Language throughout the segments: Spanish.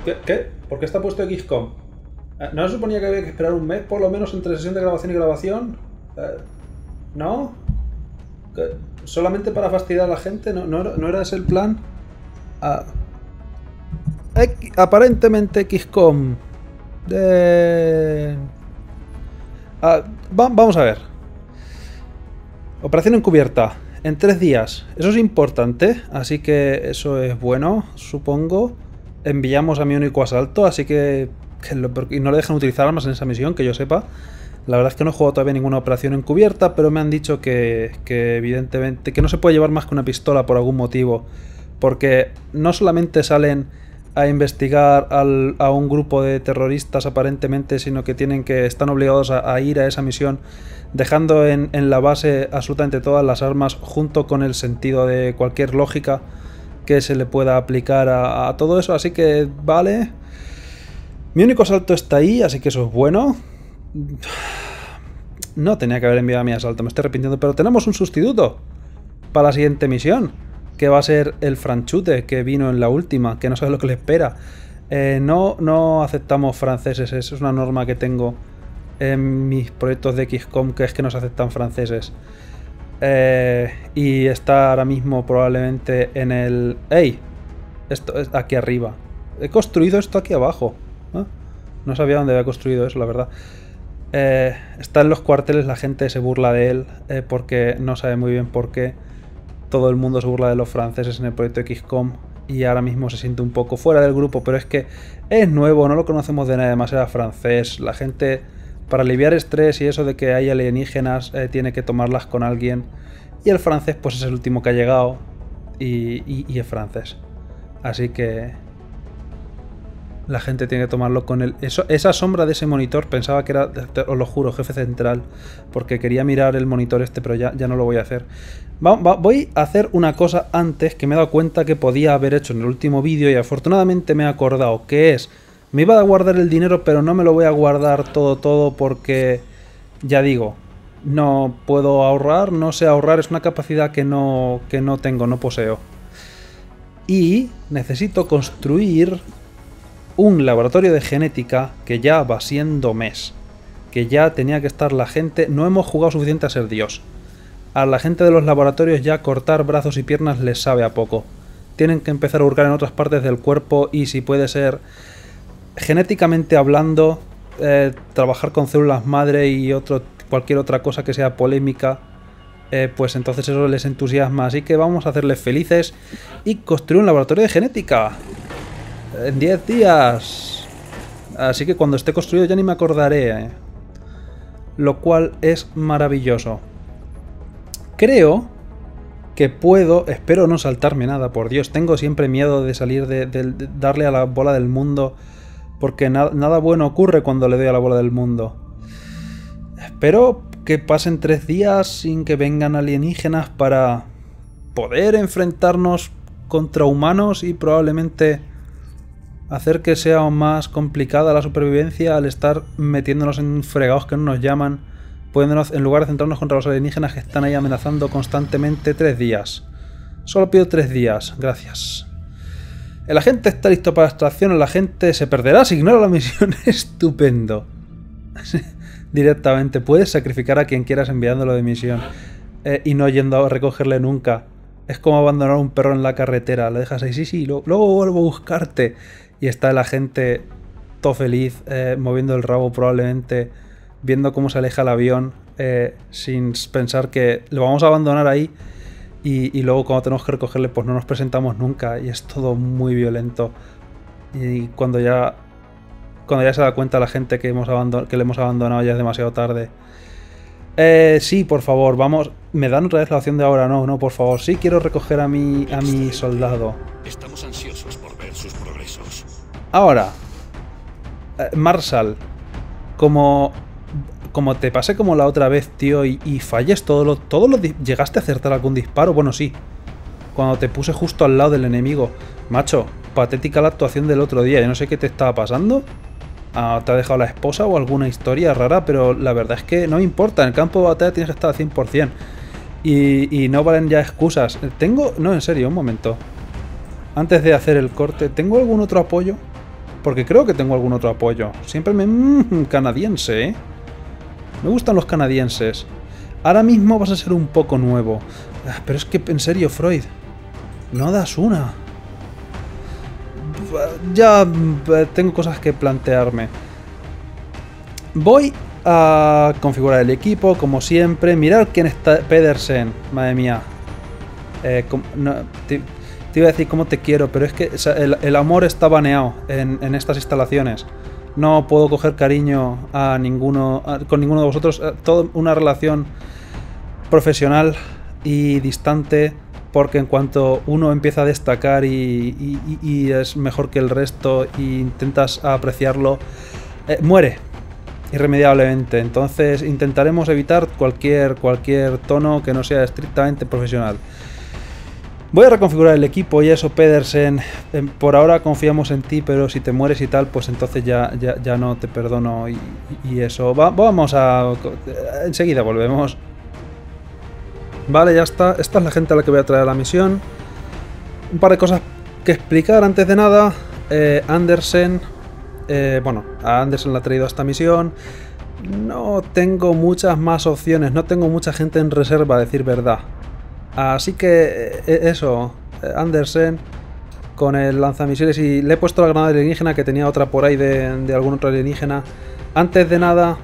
¿Qué? ¿Por qué está puesto XCOM? ¿No se suponía que había que esperar un mes por lo menos entre sesión de grabación y grabación? ¿No? ¿Solamente para fastidiar a la gente? ¿No era ese el plan? Aparentemente XCOM... vamos a ver. Operación encubierta. En 3 días. Eso es importante. Así que eso es bueno, supongo. Enviamos a mi único asalto. Así que y no le dejan utilizar armas en esa misión, que yo sepa. La verdad es que no he jugado todavía ninguna operación encubierta, pero me han dicho que evidentemente que no se puede llevar más que una pistola por algún motivo. Porque no solamente salen a investigar a un grupo de terroristas aparentemente, sino que están obligados a ir a esa misión dejando en la base absolutamente todas las armas, junto con el sentido de cualquier lógica que se le pueda aplicar a todo eso. Así que vale, mi único asalto está ahí, así que eso es bueno. No tenía que haber enviado a mi asalto, me estoy arrepintiendo, pero tenemos un sustituto para la siguiente misión, que va a ser el franchute que vino en la última, que no sabe lo que le espera. No aceptamos franceses, es una norma que tengo en mis proyectos de XCOM, que es que no se aceptan franceses. Y está ahora mismo probablemente en el... ¡Ey! Esto es aquí arriba. He construido esto aquí abajo. No sabía dónde había construido eso, la verdad. Está en los cuarteles, la gente se burla de él porque no sabe muy bien por qué. Todo el mundo se burla de los franceses en el proyecto XCOM y ahora mismo se siente un poco fuera del grupo, pero es que es nuevo, no lo conocemos de nada, además era francés. La gente, para aliviar estrés y eso de que hay alienígenas, tiene que tomarlas con alguien, y el francés pues es el último que ha llegado y es francés. Así que la gente tiene que tomarlo con él. Esa sombra de ese monitor pensaba que era, os lo juro, jefe central, porque quería mirar el monitor este, pero ya no lo voy a hacer. Voy a hacer una cosa antes que me he dado cuenta que podía haber hecho en el último vídeo y afortunadamente me he acordado, que es, me iba a guardar el dinero, pero no me lo voy a guardar todo porque, ya digo, no puedo ahorrar, no sé ahorrar, es una capacidad que no tengo, no poseo. Y necesito construir un laboratorio de genética que ya va siendo mes, que ya tenía que estar la gente. No hemos jugado suficiente a ser Dios. A la gente de los laboratorios ya cortar brazos y piernas les sabe a poco. Tienen que empezar a hurgar en otras partes del cuerpo y, si puede ser, genéticamente hablando, trabajar con células madre y cualquier otra cosa que sea polémica, pues entonces eso les entusiasma. Así que vamos a hacerles felices y construir un laboratorio de genética en 10 días. Así que cuando esté construido ya ni me acordaré. Lo cual es maravilloso. Creo que puedo... Espero no saltarme nada, por Dios. Tengo siempre miedo de salir de darle a la bola del mundo, porque nada bueno ocurre cuando le doy a la bola del mundo. Espero que pasen 3 días sin que vengan alienígenas para poder enfrentarnos contra humanos y probablemente hacer que sea aún más complicada la supervivencia al estar metiéndonos en fregados que no nos llaman, pudiéndonos, en lugar de centrarnos contra los alienígenas que están ahí amenazando constantemente. 3 días. Solo pido 3 días. Gracias. El agente está listo para extracción. El agente se perderá si ignora la misión. Estupendo. Directamente. Puedes sacrificar a quien quieras enviándolo de misión y no yendo a recogerle nunca. Es como abandonar a un perro en la carretera. Le dejas ahí, sí, luego vuelvo a buscarte. Y está el agente todo feliz, moviendo el rabo probablemente, viendo cómo se aleja el avión, sin pensar que lo vamos a abandonar ahí y luego cuando tenemos que recogerle pues no nos presentamos nunca, y es todo muy violento. Y cuando ya se da cuenta la gente que le hemos abandonado ya es demasiado tarde. Sí, por favor, vamos. ¿Me dan otra vez la opción de ahora? No, por favor. Sí, quiero recoger a mi soldado. Estamos ansiosos por ver sus progresos. Ahora, Marshall, como te pasé como la otra vez, tío, y falles ¿llegaste a acertar algún disparo? Bueno, sí. Cuando te puse justo al lado del enemigo. Macho, patética la actuación del otro día. Yo no sé qué te estaba pasando. ¿Te ha dejado la esposa o alguna historia rara? Pero la verdad es que no me importa. En el campo de batalla tienes que estar al 100%. Y no valen ya excusas. No, en serio, un momento. Antes de hacer el corte, ¿tengo algún otro apoyo? Porque creo que tengo algún otro apoyo. Siempre me... canadiense, ¿eh? Me gustan los canadienses. Ahora mismo vas a ser un poco nuevo. Pero es que, en serio, Freud, no das una. Ya tengo cosas que plantearme. Voy a configurar el equipo, como siempre. Mirad quién está. Pedersen, madre mía. No, te iba a decir cómo te quiero, pero es que el amor está baneado en estas instalaciones. No puedo coger cariño a ninguno, con ninguno de vosotros. Toda una relación profesional y distante, porque en cuanto uno empieza a destacar y es mejor que el resto e intentas apreciarlo, muere irremediablemente. Entonces intentaremos evitar cualquier tono que no sea estrictamente profesional. Voy a reconfigurar el equipo y eso, Pedersen. Por ahora confiamos en ti, pero si te mueres y tal, pues entonces ya no te perdono y eso. Vamos a... enseguida volvemos. Vale, ya está. Esta es la gente a la que voy a traer a la misión. Un par de cosas que explicar antes de nada. Andersen... bueno, a Andersen la ha traído a esta misión. No tengo muchas más opciones. No tengo mucha gente en reserva, a decir verdad. Así que eso, Andersen con el lanzamisiles, y le he puesto la granada alienígena, que tenía otra por ahí de algún otro alienígena. Antes de nada,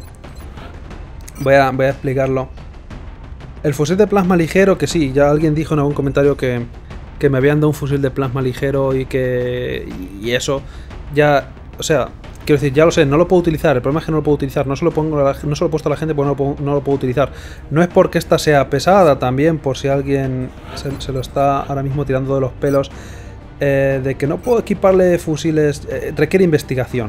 voy a explicarlo. El fusil de plasma ligero, que sí, ya alguien dijo en algún comentario que me habían dado un fusil de plasma ligero y eso, ya, o sea, quiero decir, ya lo sé, no lo puedo utilizar. El problema es que no lo puedo utilizar. No se lo he puesto a la gente porque no lo puedo utilizar. No es porque esta sea pesada, también, por si alguien se lo está ahora mismo tirando de los pelos. De que no puedo equiparle fusiles. Requiere investigación.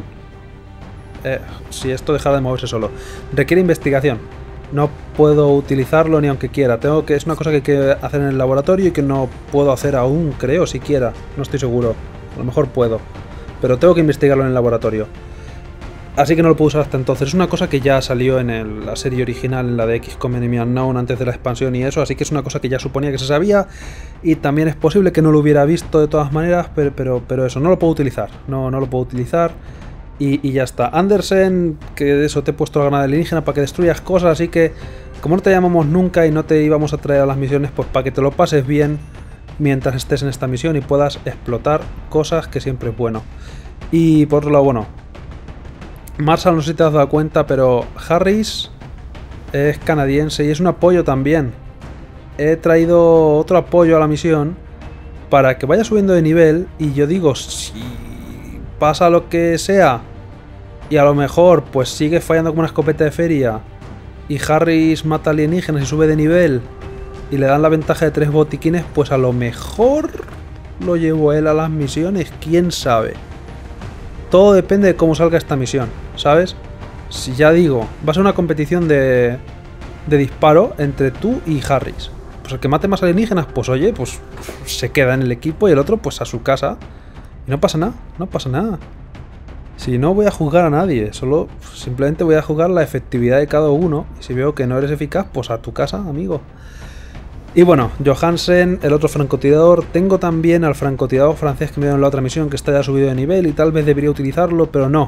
Si esto dejara de moverse solo. Requiere investigación. No puedo utilizarlo ni aunque quiera. Es una cosa que hay que hacer en el laboratorio y que no puedo hacer aún, creo, siquiera. No estoy seguro. A lo mejor puedo. Pero tengo que investigarlo en el laboratorio. Así que no lo puedo usar hasta entonces. Es una cosa que ya salió en la serie original, en la de XCOM Enemy Unknown, antes de la expansión y eso. Así que es una cosa que ya suponía que se sabía. Y también es posible que no lo hubiera visto de todas maneras. Pero eso, no lo puedo utilizar. No lo puedo utilizar. Y ya está. Andersen, que de eso te he puesto la granada alienígena para que destruyas cosas. Así que, como no te llamamos nunca y no te íbamos a traer a las misiones, pues para que te lo pases bien mientras estés en esta misión y puedas explotar cosas, que siempre es bueno. Y por otro lado, bueno, Marshall, no sé si te has dado cuenta, pero Harris es canadiense y es un apoyo también. He traído otro apoyo a la misión para que vaya subiendo de nivel. Y yo digo, si pasa lo que sea y a lo mejor pues sigue fallando como una escopeta de feria y Harris mata alienígenas y sube de nivel y le dan la ventaja de 3 botiquines, pues a lo mejor lo llevo él a las misiones, quién sabe. Todo depende de cómo salga esta misión, ¿sabes? Si ya digo, va a ser una competición de disparo entre tú y Harris. Pues el que mate más alienígenas, pues oye, pues se queda en el equipo y el otro pues a su casa. Y no pasa nada, no pasa nada. Si no voy a juzgar a nadie, solo simplemente voy a juzgar la efectividad de cada uno. Y si veo que no eres eficaz, pues a tu casa, amigo. Y bueno, Johansen, el otro francotirador. Tengo también al francotirador francés que me dio en la otra misión, que está ya subido de nivel y tal vez debería utilizarlo, pero no.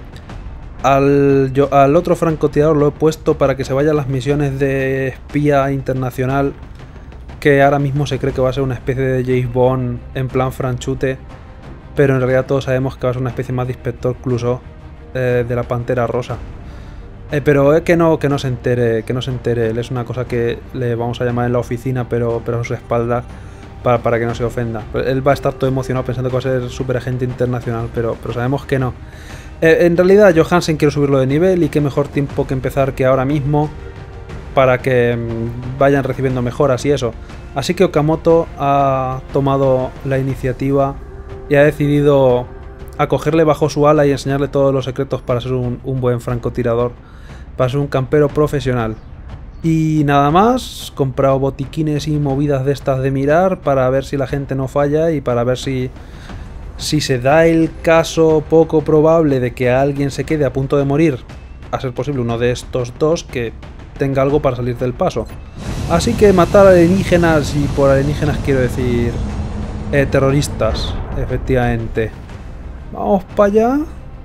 Al otro francotirador lo he puesto para que se vaya a las misiones de espía internacional, que ahora mismo se cree que va a ser una especie de James Bond en plan franchute, pero en realidad todos sabemos que va a ser una especie más de Inspector Clouseau, de la Pantera Rosa. Pero es que no se entere, él es una cosa que le vamos a llamar en la oficina, pero a su espalda, para que no se ofenda. Él va a estar todo emocionado pensando que va a ser super agente internacional, pero sabemos que no. En realidad Johansen quiero subirlo de nivel y qué mejor tiempo que empezar que ahora mismo para que vayan recibiendo mejoras y eso. Así que Okamoto ha tomado la iniciativa y ha decidido acogerle bajo su ala y enseñarle todos los secretos para ser un buen francotirador, para ser un campero profesional. Y nada más, comprado botiquines y movidas de estas de mirar para ver si la gente no falla y para ver si se da el caso poco probable de que alguien se quede a punto de morir, a ser posible uno de estos dos que tenga algo para salir del paso. Así que matar alienígenas, y por alienígenas quiero decir terroristas, efectivamente. Vamos para allá.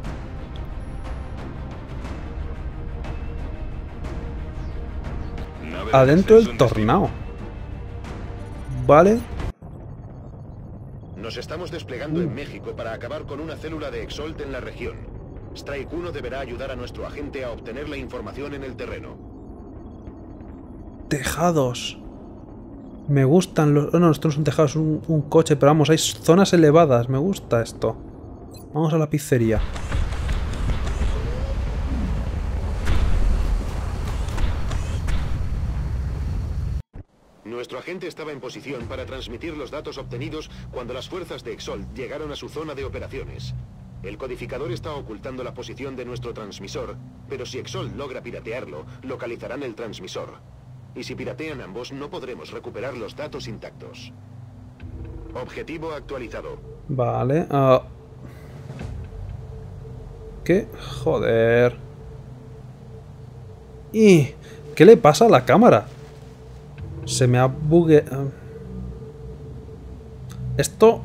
Adentro del tornado. Vale. Nos estamos desplegando en México para acabar con una célula de Exalt en la región. Strike 1 deberá ayudar a nuestro agente a obtener la información en el terreno. Tejados. Me gustan los... Oh, no, esto no es un tejado, es un coche, pero vamos, hay zonas elevadas. Me gusta esto. Vamos a la pizzería. Nuestro agente estaba en posición para transmitir los datos obtenidos cuando las fuerzas de Exalt llegaron a su zona de operaciones. El codificador está ocultando la posición de nuestro transmisor, pero si Exalt logra piratearlo, localizarán el transmisor. Y si piratean ambos, no podremos recuperar los datos intactos. Objetivo actualizado. Vale. ¿Qué? Joder. ¿Y qué le pasa a la cámara? Se me ha bugueado. Esto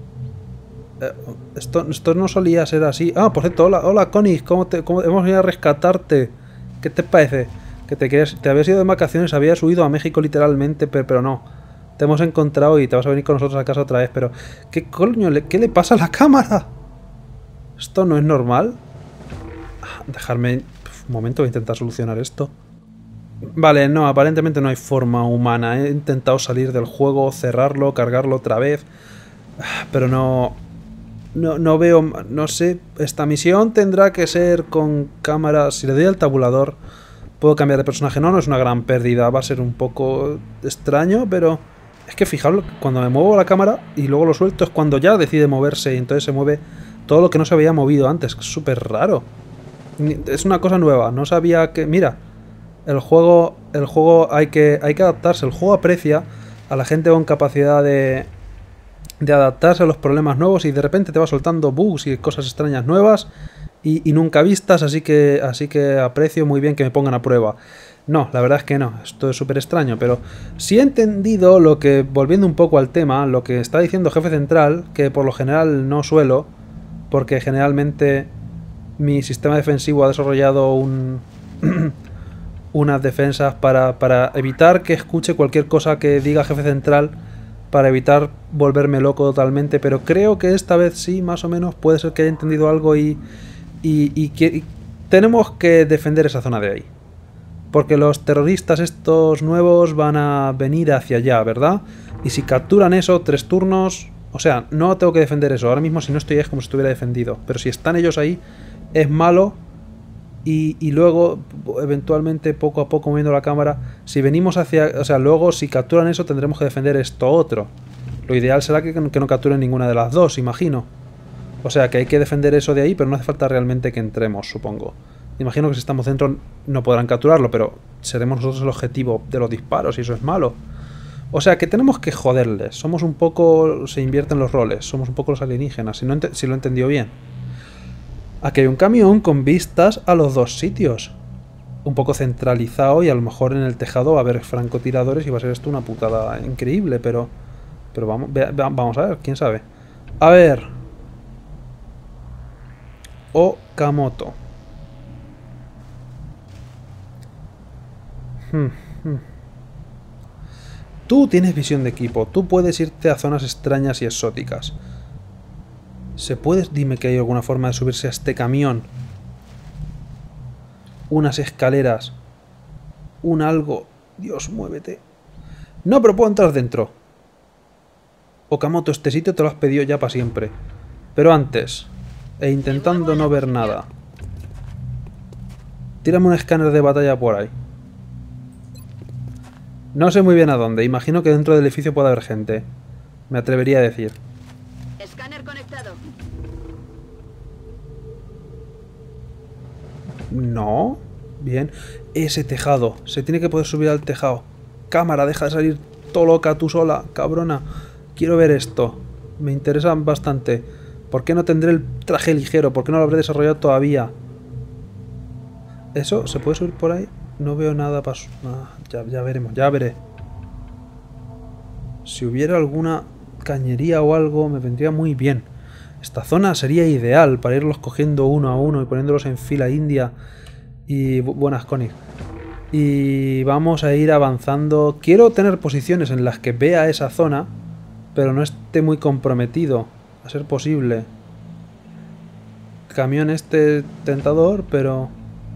no solía ser así. Ah, por cierto, hola Connie, ¿cómo hemos venido a rescatarte? ¿Qué te parece? Que te habías ido de vacaciones, habías huido a México literalmente, pero no. Te hemos encontrado y te vas a venir con nosotros a casa otra vez, pero... ¿Qué coño? ¿Qué le pasa a la cámara? ¿Esto no es normal? Dejarme... Un momento, voy a intentar solucionar esto. Vale, no, aparentemente no hay forma humana. He intentado salir del juego, cerrarlo, cargarlo otra vez. Pero no veo... No sé, esta misión tendrá que ser con cámara... Si le doy al tabulador, puedo cambiar de personaje. No es una gran pérdida, va a ser un poco extraño, pero... Es que fijaos, cuando me muevo la cámara y luego lo suelto es cuando ya decide moverse y entonces se mueve todo lo que no se había movido antes. Es súper raro. Es una cosa nueva, no sabía que... Mira... El juego hay que adaptarse. El juego aprecia a la gente con capacidad de adaptarse a los problemas nuevos y de repente te va soltando bugs y cosas extrañas nuevas y nunca vistas, así que aprecio muy bien que me pongan a prueba. No, la verdad es que no, esto es súper extraño, pero sí he entendido lo que, volviendo un poco al tema, lo que está diciendo Jefe Central, que por lo general no suelo, porque generalmente mi sistema defensivo ha desarrollado unas defensas para evitar que escuche cualquier cosa que diga Jefe Central, para evitar volverme loco totalmente, pero creo que esta vez sí, más o menos, puede ser que haya entendido algo y tenemos que defender esa zona de ahí. Porque los terroristas estos nuevos van a venir hacia allá, ¿verdad? Y si capturan eso, 3 turnos... O sea, no tengo que defender eso. Ahora mismo si no estoy es como si estuviera defendido. Pero si están ellos ahí, es malo... Y luego, eventualmente, poco a poco moviendo la cámara, si venimos hacia... O sea, luego, si capturan eso, tendremos que defender esto otro. Lo ideal será que no capturen ninguna de las dos, imagino. O sea, que hay que defender eso de ahí, pero no hace falta realmente que entremos, supongo. Imagino que si estamos dentro no podrán capturarlo, pero seremos nosotros el objetivo de los disparos y eso es malo. O sea, que tenemos que joderles. Somos un poco... Se invierten los roles. Somos un poco los alienígenas, si lo he entendido bien. Aquí hay un camión con vistas a los dos sitios. Un poco centralizado y a lo mejor en el tejado va a haber francotiradores y va a ser esto una putada increíble, pero vamos a ver, quién sabe. A ver. Okamoto. Tú tienes visión de equipo, tú puedes irte a zonas extrañas y exóticas. ¿Se puede? Dime que hay alguna forma de subirse a este camión. Unas escaleras. Un algo. Dios, muévete. No, pero puedo entrar dentro. Okamoto, este sitio te lo has pedido ya para siempre. Pero antes. E intentando no ver nada. Tírame un escáner de batalla por ahí. No sé muy bien a dónde. Imagino que dentro del edificio puede haber gente. Me atrevería a decir. Escáner conectado. No. Bien. Ese tejado. Se tiene que poder subir al tejado. Cámara, deja de salir todo loca tú sola, cabrona. Quiero ver esto. Me interesa bastante. ¿Por qué no tendré el traje ligero? ¿Por qué no lo habré desarrollado todavía? ¿Eso? ¿Se puede subir por ahí? No veo nada para... ya veremos, ya veré. Si hubiera alguna cañería o algo, me vendría muy bien. Esta zona sería ideal para irlos cogiendo uno a uno y poniéndolos en fila india. Y buenas, Connie. Y vamos a ir avanzando. Quiero tener posiciones en las que vea esa zona, pero no esté muy comprometido, a ser posible. Camión este tentador, pero...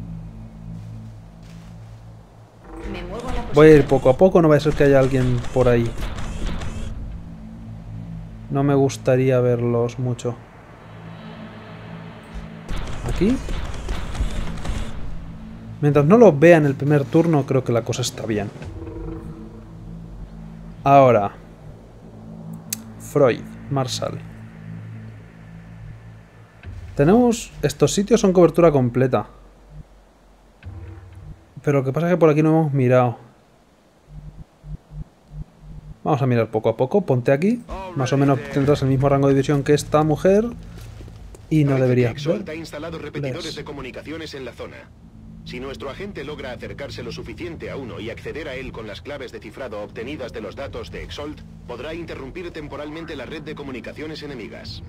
Voy a ir poco a poco, no va a ser que haya alguien por ahí. No me gustaría verlos mucho. Aquí. Mientras no los vea en el primer turno, creo que la cosa está bien. Ahora. Freud, Marshall. Tenemos... Estos sitios son cobertura completa. Pero lo que pasa es que por aquí no hemos mirado. Vamos a mirar poco a poco. Ponte aquí. Más o menos tendrás el mismo rango de visión que esta mujer. Y no deberías Exolt ha instalado repetidores de comunicaciones en la zona. Si nuestro agente logra acercarse lo suficiente a uno y acceder a él con las claves de cifrado obtenidas de los datos de Exolt, podrá interrumpir temporalmente la red de comunicaciones enemigas.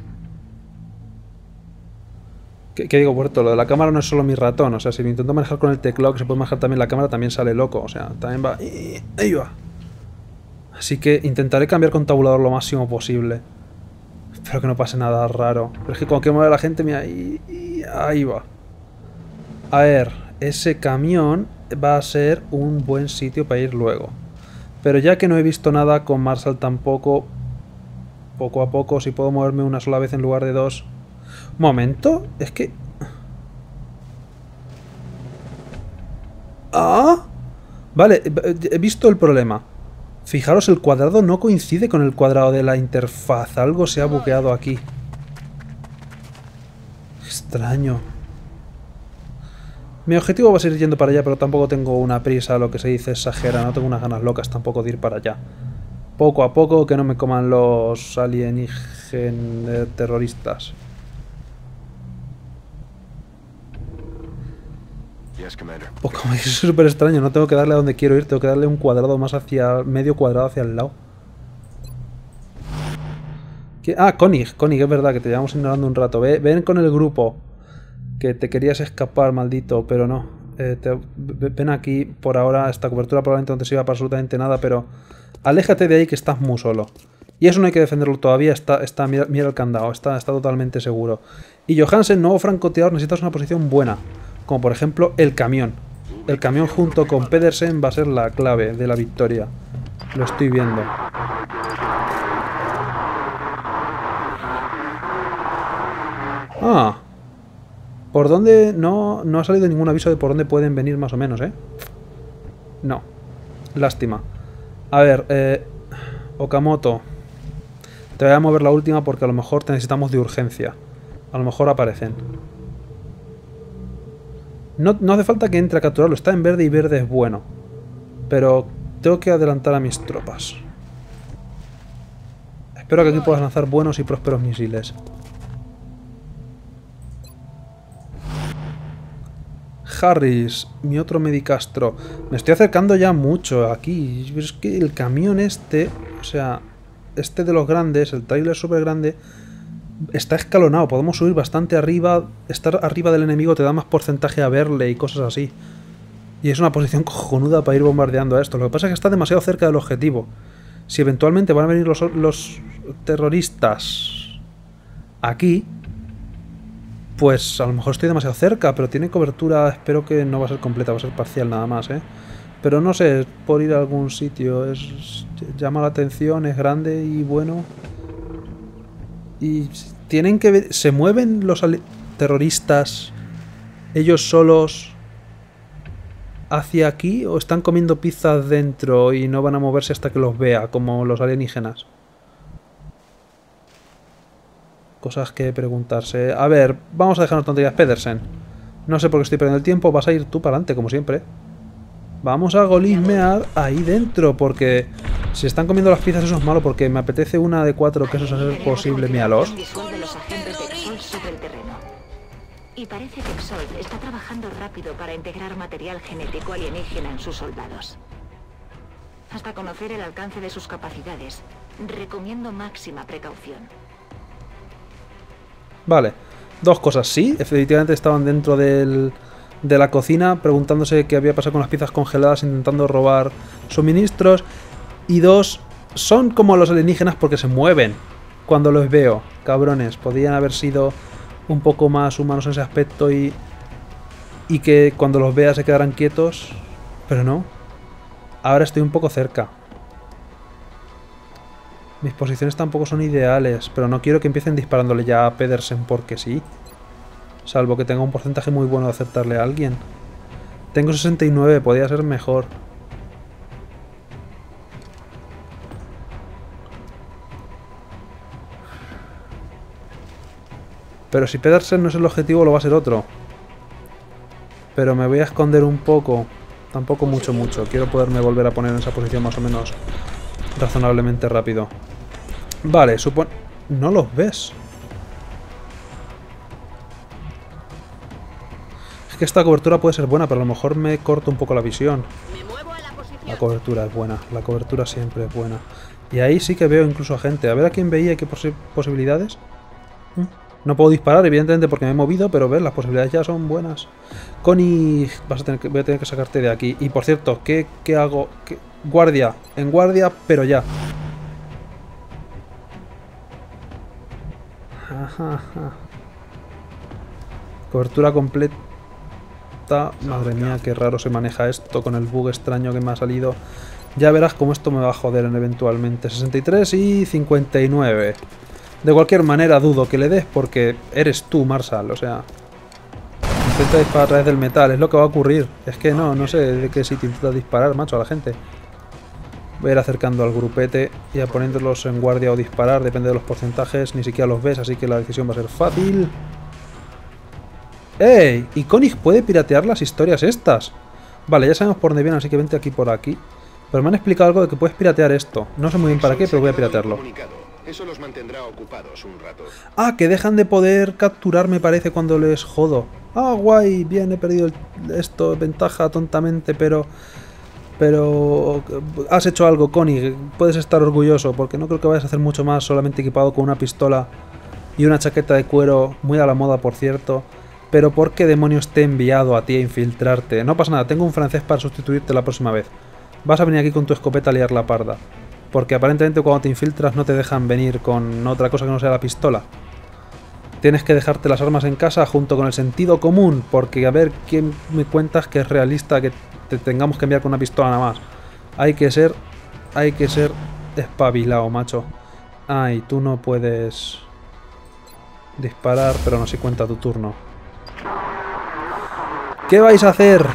¿Qué digo, Puerto? Lo de la cámara no es solo mi ratón. O sea, si lo intento manejar con el teclado, que se puede manejar también la cámara, también sale loco. O sea, también va... Ahí va. Así que intentaré cambiar con tabulador lo máximo posible. Espero que no pase nada raro. Pero es que cuando quiero mover a la gente, mira, ahí va. A ver, ese camión va a ser un buen sitio para ir luego. Pero ya que no he visto nada con Marshall tampoco, poco a poco, si puedo moverme una sola vez en lugar de dos... Un momento, es que... ¡Ah! Vale, he visto el problema. Fijaros, el cuadrado no coincide con el cuadrado de la interfaz. Algo se ha bugueado aquí. Extraño. Mi objetivo va a ser yendo para allá, pero tampoco tengo una prisa, lo que se dice exagera. No tengo unas ganas locas tampoco de ir para allá. Poco a poco, que no me coman los alienígenas terroristas. Pues como es súper extraño, no tengo que darle a donde quiero ir, tengo que darle un cuadrado más hacia... medio cuadrado hacia el lado. ¿Qué? Ah, Koenig, es verdad que te llevamos ignorando un rato. Ven con el grupo. Que te querías escapar, maldito, pero no. Ven aquí, por ahora, esta cobertura probablemente no te sirva para absolutamente nada, pero... Aléjate de ahí que estás muy solo. Y eso no hay que defenderlo todavía, mira el candado, está totalmente seguro. Y Johansen, nuevo francotirador, necesitas una posición buena. Como por ejemplo el camión. El camión junto con Pedersen va a ser la clave de la victoria. Lo estoy viendo. Ah. ¿Por dónde? No ha salido ningún aviso de por dónde pueden venir más o menos, ¿eh? No. Lástima. A ver, Okamoto. Te voy a mover la última porque a lo mejor te necesitamos de urgencia. A lo mejor aparecen. No hace falta que entre a capturarlo. Está en verde y verde es bueno. Pero tengo que adelantar a mis tropas. Espero que aquí puedas lanzar buenos y prósperos misiles. Harris, mi otro medicastro. Me estoy acercando ya mucho aquí. Es que el camión este, o sea, este de los grandes, el trailer súper grande, está escalonado. Podemos subir bastante arriba. Estar arriba del enemigo te da más porcentaje a verle y cosas así. Y es una posición cojonuda para ir bombardeando a esto. Lo que pasa es que está demasiado cerca del objetivo. Si eventualmente van a venir los terroristas aquí, pues a lo mejor estoy demasiado cerca, pero tiene cobertura, espero que no va a ser completa, va a ser parcial nada más, ¿eh? Pero no sé, por ir a algún sitio, llama la atención, es grande y bueno. Y tienen que ver, ¿se mueven los terroristas ellos solos hacia aquí o están comiendo pizzas dentro y no van a moverse hasta que los vea, como los alienígenas? Cosas que preguntarse. A ver, vamos a dejarnos tonterías. Pedersen, no sé por qué estoy perdiendo el tiempo. Vas a ir tú para adelante, como siempre. Vamos a golismear ahí dentro, porque si están comiendo las pizzas eso es malo, porque me apetece una de 4 quesos a ser posible. Míralos. Y parece que Exolt está trabajando rápido para integrar material genético alienígena en sus soldados. Hasta conocer el alcance de sus capacidades, recomiendo máxima precaución. Vale. Dos cosas. Sí, efectivamente estaban dentro de la cocina preguntándose qué había pasado con las piezas congeladas, intentando robar suministros. Y dos, son como los alienígenas porque se mueven cuando los veo. Cabrones, podrían haber sido un poco más humanos en ese aspecto y que cuando los vea se quedaran quietos. Pero no. Ahora estoy un poco cerca. Mis posiciones tampoco son ideales, pero no quiero que empiecen disparándole ya a Pedersen porque sí. Salvo que tenga un porcentaje muy bueno de acertarle a alguien. Tengo 69, podría ser mejor. Pero si Pedersen no es el objetivo, lo va a ser otro. Pero me voy a esconder un poco. Tampoco mucho. Quiero poderme volver a poner en esa posición más o menos razonablemente rápido. Vale, ¿no los ves? Es que esta cobertura puede ser buena, pero a lo mejor me corto un poco la visión. La cobertura es buena, la cobertura siempre es buena. Y ahí sí que veo incluso a gente. A ver a quién veía y qué posibilidades. No puedo disparar, evidentemente, porque me he movido, pero ves, las posibilidades ya son buenas. Connie, voy a tener que sacarte de aquí. Y por cierto, ¿qué hago? Guardia, en guardia, pero ya. Cobertura completa. Madre mía, qué raro se maneja esto con el bug extraño que me ha salido. Ya verás cómo esto me va a joder eventualmente. 63 y 59. De cualquier manera dudo que le des porque eres tú, Marshall. O sea, intenta disparar a través del metal. Es lo que va a ocurrir. Es que no sé de qué sitio intenta disparar, macho, a la gente. Voy a ir acercando al grupete y a poniéndolos en guardia o disparar. Depende de los porcentajes. Ni siquiera los ves, así que la decisión va a ser fácil. ¡Ey! Y Koenig puede piratear las historias estas. Vale, ya sabemos por dónde viene, así que vente aquí por aquí. Pero me han explicado algo de que puedes piratear esto. No sé muy bien para qué, pero voy a piratearlo. Eso los mantendrá ocupados un rato. Ah, que dejan de poder capturar, me parece, cuando les jodo. Ah, guay, bien, he perdido esto, ventaja tontamente, pero has hecho algo, Connie. Puedes estar orgulloso, porque no creo que vayas a hacer mucho más solamente equipado con una pistola y una chaqueta de cuero, muy a la moda, por cierto. Pero ¿por qué demonios te he enviado a ti a infiltrarte? No pasa nada, tengo un francés para sustituirte la próxima vez. Vas a venir aquí con tu escopeta a liar la parda. Porque aparentemente cuando te infiltras no te dejan venir con otra cosa que no sea la pistola. Tienes que dejarte las armas en casa junto con el sentido común. Porque a ver, ¿quién me cuentas que es realista que te tengamos que enviar con una pistola nada más? Hay que ser espabilado, macho. Ay, tú no puedes disparar, pero no se cuenta tu turno. ¿Qué vais a hacer?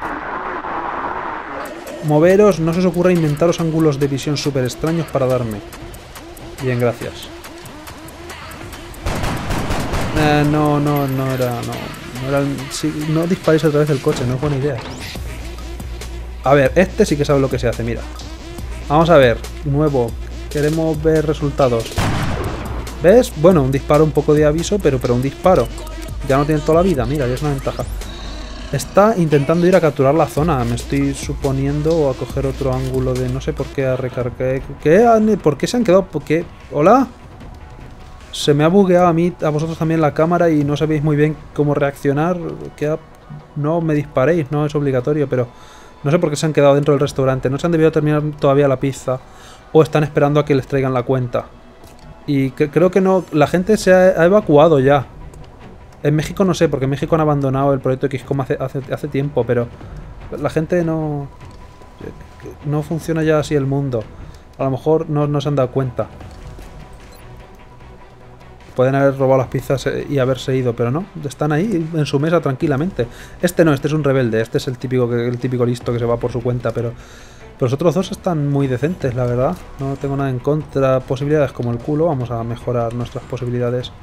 Moveros, no se os ocurra inventaros ángulos de visión súper extraños para darme. Bien, gracias. No disparéis a través del coche, no es buena idea. A ver, este sí que sabe lo que se hace, mira. Vamos a ver, nuevo. Queremos ver resultados. ¿Ves? Bueno, un disparo, un poco de aviso, pero un disparo. Ya no tiene toda la vida, mira, ya es una ventaja. Está intentando ir a capturar la zona, me estoy suponiendo, o a coger otro ángulo de... No sé por qué a recargar... ¿Por qué se han quedado? ¿Por qué? ¿Hola? Se me ha bugueado a mí, a vosotros también la cámara y no sabéis muy bien cómo reaccionar. No me disparéis, no es obligatorio, pero... No sé por qué se han quedado dentro del restaurante. No se han debido terminar todavía la pizza. O están esperando a que les traigan la cuenta. Y creo que no... La gente se ha evacuado ya. En México no sé, porque en México han abandonado el proyecto XCOM hace tiempo, pero la gente no funciona ya así el mundo. A lo mejor no se han dado cuenta. Pueden haber robado las pizzas y haberse ido, pero no, están ahí en su mesa tranquilamente. Este no, este es un rebelde, este es el típico listo que se va por su cuenta, pero los otros dos están muy decentes, la verdad. No tengo nada en contra. Posibilidades como el culo, vamos a mejorar nuestras posibilidades.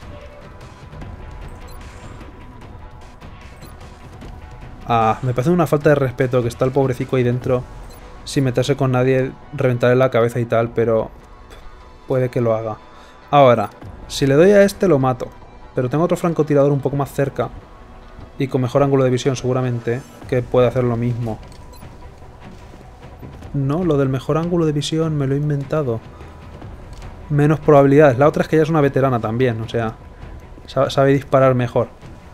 Ah, me parece una falta de respeto que está el pobrecito ahí dentro sin meterse con nadie, reventarle la cabeza y tal, pero puede que lo haga. Ahora, si le doy a este lo mato, pero tengo otro francotirador un poco más cerca y con mejor ángulo de visión seguramente que puede hacer lo mismo. No, lo del mejor ángulo de visión me lo he inventado. Menos probabilidades. La otra es que ella es una veterana también, o sea... Sabe disparar mejor.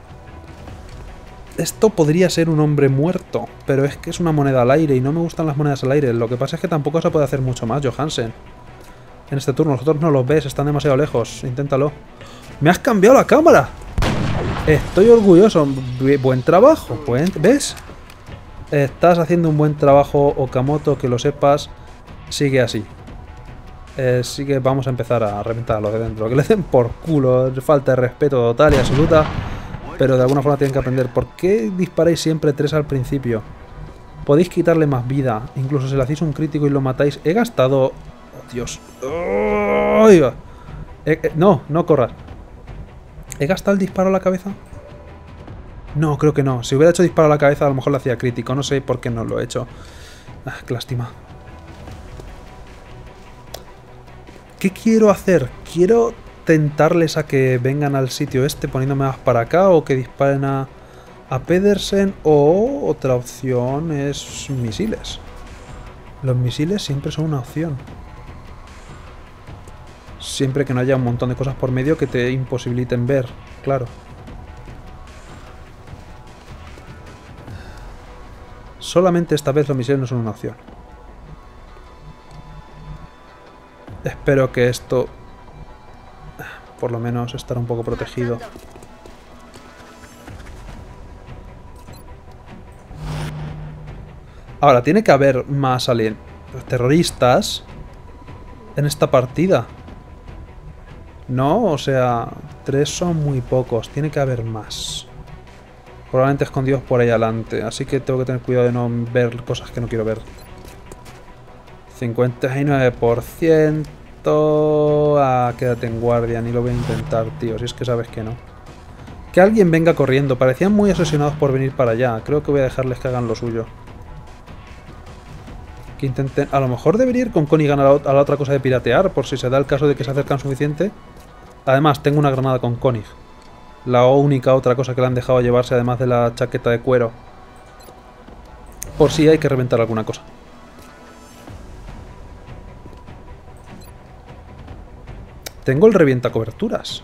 Esto podría ser un hombre muerto, pero es que es una moneda al aire y no me gustan las monedas al aire. Lo que pasa es que tampoco se puede hacer mucho más, Johansen. En este turno, los otros no los ves, están demasiado lejos. Inténtalo. ¡Me has cambiado la cámara! Estoy orgulloso. Buen trabajo. ¿Ves? Estás haciendo un buen trabajo, Okamoto, que lo sepas. Sigue así. Sigue, vamos a empezar a reventar a los de dentro. Que le den por culo. Falta de respeto total y absoluta. Pero de alguna forma tienen que aprender. ¿Por qué disparáis siempre 3 al principio? Podéis quitarle más vida. Incluso si le hacéis un crítico y lo matáis. He gastado... Oh, Dios. Oh, no, no corras. ¿He gastado el disparo a la cabeza? No, creo que no. Si hubiera hecho disparo a la cabeza, a lo mejor le hacía crítico. No sé por qué no lo he hecho. Ah, qué lástima. ¿Qué quiero hacer? Quiero tentarles a que vengan al sitio este poniéndome más para acá o que disparen a Pedersen, o otra opción es misiles. Los misiles siempre son una opción. Siempre que no haya un montón de cosas por medio que te imposibiliten ver, claro. Solamente esta vez los misiles no son una opción. Espero que esto, por lo menos, estará un poco protegido. Ahora, tiene que haber más terroristas en esta partida. No, o sea, 3 son muy pocos. Tiene que haber más. Probablemente escondidos por ahí adelante. Así que tengo que tener cuidado de no ver cosas que no quiero ver. 59%. Ah, quédate en guardia. Ni lo voy a intentar, tío. Si es que sabes que no. Que alguien venga corriendo. Parecían muy obsesionados por venir para allá. Creo que voy a dejarles que hagan lo suyo. Que intenten... A lo mejor debería ir con Konigan a la otra cosa de piratear. Por si se da el caso de que se acercan suficiente. Además, tengo una granada con Konig. La única otra cosa que le han dejado llevarse, además de la chaqueta de cuero. Por si hay que reventar alguna cosa. Tengo el revienta coberturas.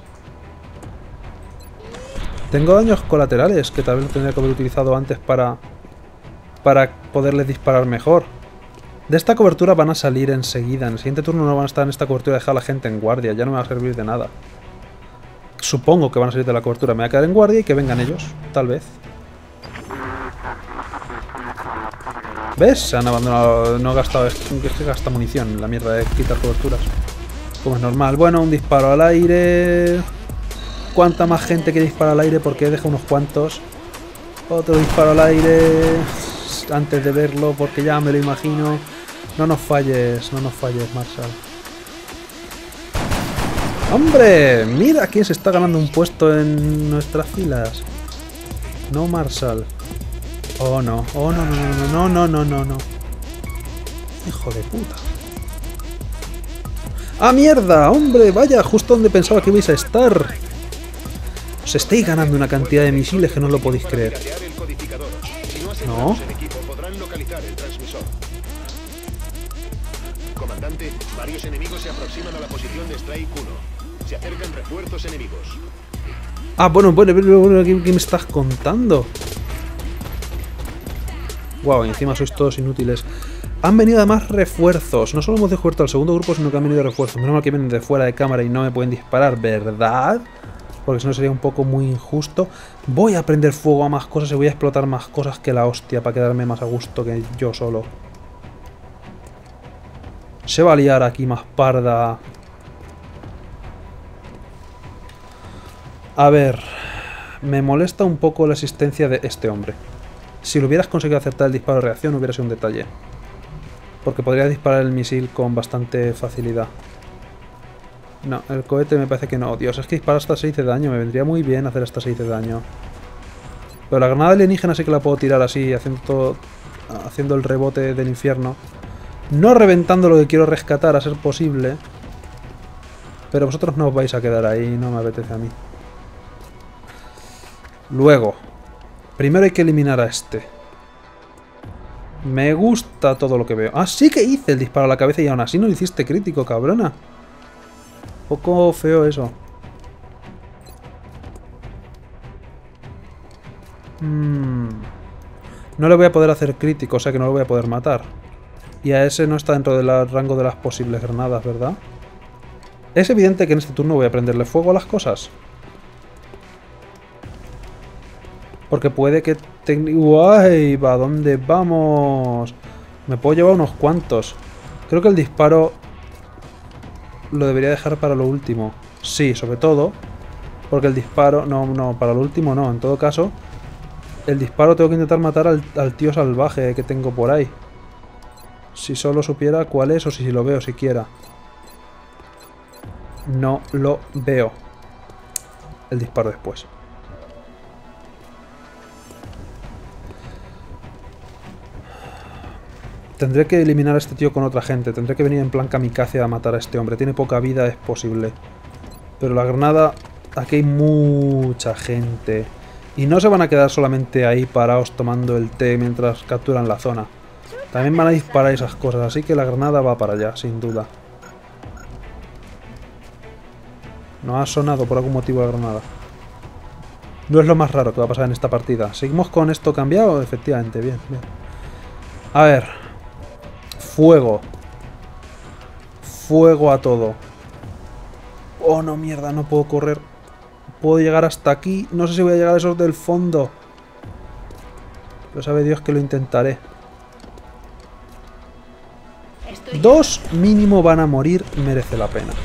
Tengo daños colaterales que tal vez lo tendría que haber utilizado antes para poderles disparar mejor. De esta cobertura van a salir enseguida. En el siguiente turno no van a estar en esta cobertura y dejar a la gente en guardia. Ya no me va a servir de nada. Supongo que van a salir de la cobertura. Me voy a quedar en guardia y que vengan ellos. Tal vez. ¿Ves? Se han abandonado. No he gastado... Es que gasta munición. La mierda de quitar coberturas. Como es normal. Bueno, un disparo al aire. ¿Cuánta más gente que dispara al aire? Porque he dejado unos cuantos. Otro disparo al aire. Antes de verlo, porque ya me lo imagino. No nos falles, Marshall. ¡Hombre! Mira quién se está ganando un puesto en nuestras filas. No, Marshall. Oh, no. Oh, no, no, no, no, no, no, no. Hijo de puta. ¡Ah, mierda! ¡Hombre! Vaya, justo donde pensaba que ibais a estar. Os estáis ganando una cantidad de misiles que no lo podéis creer. No. Comandante, varios enemigos se aproximan a la posición de Strike 1. Se acercan refuerzos enemigos. Ah, bueno, ¿qué me estás contando? Wow, encima sois todos inútiles. Han venido además refuerzos. No solo hemos descubierto al segundo grupo, sino que han venido refuerzos. Menos mal que vienen de fuera de cámara y no me pueden disparar, ¿verdad? Porque si no sería un poco muy injusto. Voy a prender fuego a más cosas y voy a explotar más cosas que la hostia para quedarme más a gusto que yo solo. Se va a liar aquí más parda. A ver, me molesta un poco la existencia de este hombre. Si lo hubieras conseguido acertar el disparo de reacción hubiera sido un detalle. Porque podría disparar el misil con bastante facilidad. No, el cohete me parece que no. Dios, es que dispara hasta 6 de daño. Me vendría muy bien hacer hasta 6 de daño. Pero la granada alienígena sí que la puedo tirar así, haciendo el rebote del infierno. No reventando lo que quiero rescatar, a ser posible. Pero vosotros no os vais a quedar ahí, no me apetece a mí. Luego, primero hay que eliminar a este. Me gusta todo lo que veo. Ah, sí que hice el disparo a la cabeza y aún así no lo hiciste crítico, cabrona. Poco feo eso. No le voy a poder hacer crítico, o sea que no lo voy a poder matar. Y a ese no está dentro del rango de las posibles granadas, ¿verdad? Es evidente que en este turno voy a prenderle fuego a las cosas. Porque puede que... ¡Guay! ¿A dónde vamos? Me puedo llevar unos cuantos. Creo que el disparo lo debería dejar para lo último. Sí, sobre todo porque el disparo... No, para lo último no. En todo caso, el disparo tengo que intentar matar al tío salvaje que tengo por ahí. Si solo supiera cuál es o si lo veo siquiera. No lo veo. El disparo después. Tendré que eliminar a este tío con otra gente. Tendré que venir en plan kamikaze a matar a este hombre. Tiene poca vida, es posible. Pero la granada... Aquí hay mucha gente. Y no se van a quedar solamente ahí parados tomando el té mientras capturan la zona. También van a disparar esas cosas. Así que la granada va para allá, sin duda. No ha sonado por algún motivo la granada. No es lo más raro que va a pasar en esta partida. ¿Seguimos con esto cambiado? Efectivamente, bien, bien. A ver... Fuego. Fuego a todo. Oh, no, mierda, no puedo correr. Puedo llegar hasta aquí. No sé si voy a llegar a esos del fondo. Pero sabe Dios que lo intentaré. Dos mínimo van a morir. Merece la pena.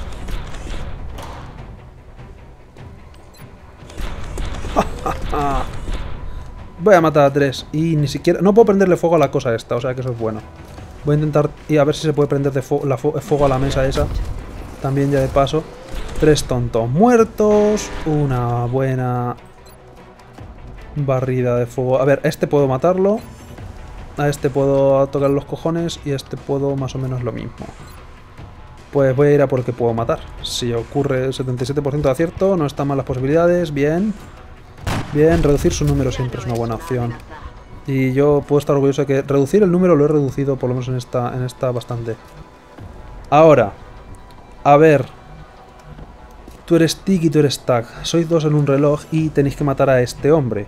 Voy a matar a 3. Y ni siquiera... No puedo prenderle fuego a la cosa esta. O sea que eso es bueno. Voy a intentar y a ver si se puede prender de fuego a la mesa esa. También ya de paso. 3 tontos muertos. Una buena barrida de fuego. A ver, este puedo matarlo. A este puedo tocar los cojones. Y a este puedo más o menos lo mismo. Pues voy a ir a por el que puedo matar. Si ocurre 77% de acierto, no están mal las posibilidades. Bien. Bien, reducir su número siempre es una buena opción. Y yo puedo estar orgulloso de que reducir el número lo he reducido, por lo menos en esta bastante. Ahora, a ver. Tú eres Tig y tú eres Tag. Sois dos en un reloj y tenéis que matar a este hombre.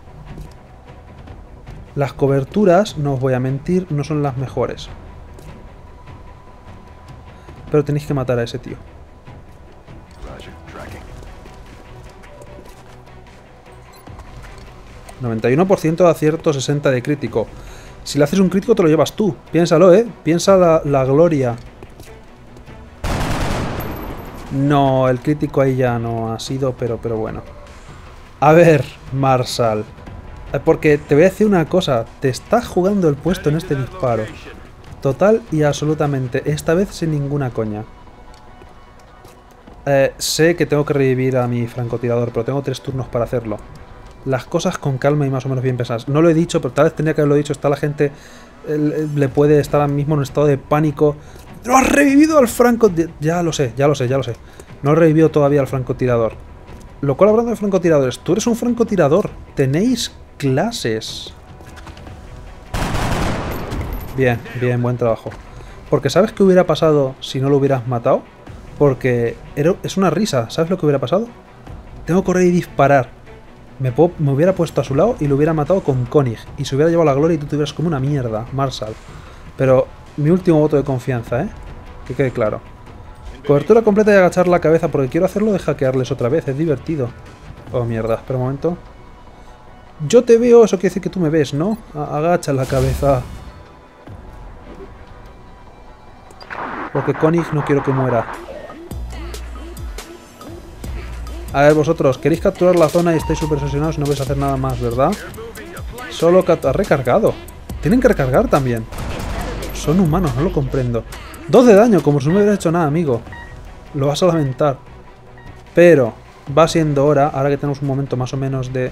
Las coberturas, no os voy a mentir, no son las mejores. Pero tenéis que matar a ese tío. 91% de acierto, 60% de crítico. Si le haces un crítico te lo llevas tú. Piénsalo, ¿eh? Piensa la gloria. No, el crítico ahí ya no ha sido, pero bueno. A ver, Marshall. Porque te voy a decir una cosa. Te estás jugando el puesto en este disparo. Total y absolutamente. Esta vez sin ninguna coña. Sé que tengo que revivir a mi francotirador, pero tengo 3 turnos para hacerlo. Las cosas con calma y más o menos bien pensadas. No lo he dicho, pero tal vez tendría que haberlo dicho. Está la gente... le puede estar ahora mismo en un estado de pánico. ¡No has revivido al franco! Ya lo sé. No he revivido todavía al francotirador. Lo cual, hablando de francotiradores, tú eres un francotirador. Tenéis clases. Bien, bien, buen trabajo. Porque ¿sabes qué hubiera pasado si no lo hubieras matado? Porque es una risa. ¿Sabes lo que hubiera pasado? Tengo que correr y disparar. Me hubiera puesto a su lado y lo hubiera matado con Koenig. Y se hubiera llevado la gloria y tú te hubieras como una mierda, Marshall. Pero mi último voto de confianza, ¿eh? Que quede claro. Cobertura completa y agachar la cabeza porque quiero hacerlo de hackearles otra vez. Es divertido. Oh, mierda. Espera un momento. Yo te veo, eso quiere decir que tú me ves, ¿no? Agacha la cabeza. Porque Koenig no quiero que muera. A ver, vosotros, queréis capturar la zona y estáis súper obsesionados y no vais a hacer nada más, ¿verdad? Solo ha recargado. Tienen que recargar también. Son humanos, no lo comprendo. 2 de daño, como si no me hubiera hecho nada, amigo. Lo vas a lamentar. Pero va siendo hora, ahora que tenemos un momento más o menos de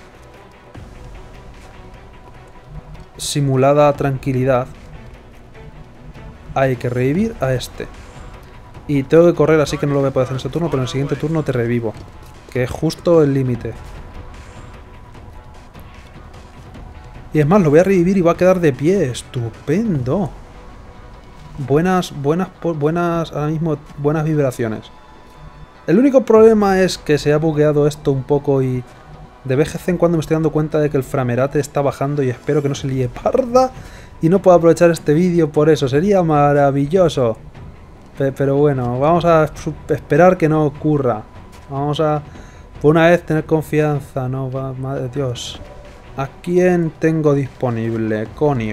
simulada tranquilidad. Hay que revivir a este. Y tengo que correr, así que no lo voy a poder hacer en este turno, pero en el siguiente turno te revivo. Que es justo el límite. Y es más, lo voy a revivir y va a quedar de pie. ¡Estupendo! Buenas, ahora mismo, buenas vibraciones. El único problema es que se ha bugueado esto un poco y De vez en cuando me estoy dando cuenta de que el framerate está bajando y espero que no se líe parda y no puedo aprovechar este vídeo por eso. Sería maravilloso. Pero bueno, vamos a esperar que no ocurra. Vamos a, por una vez, tener confianza. No, madre de Dios. ¿A quién tengo disponible? Koenig.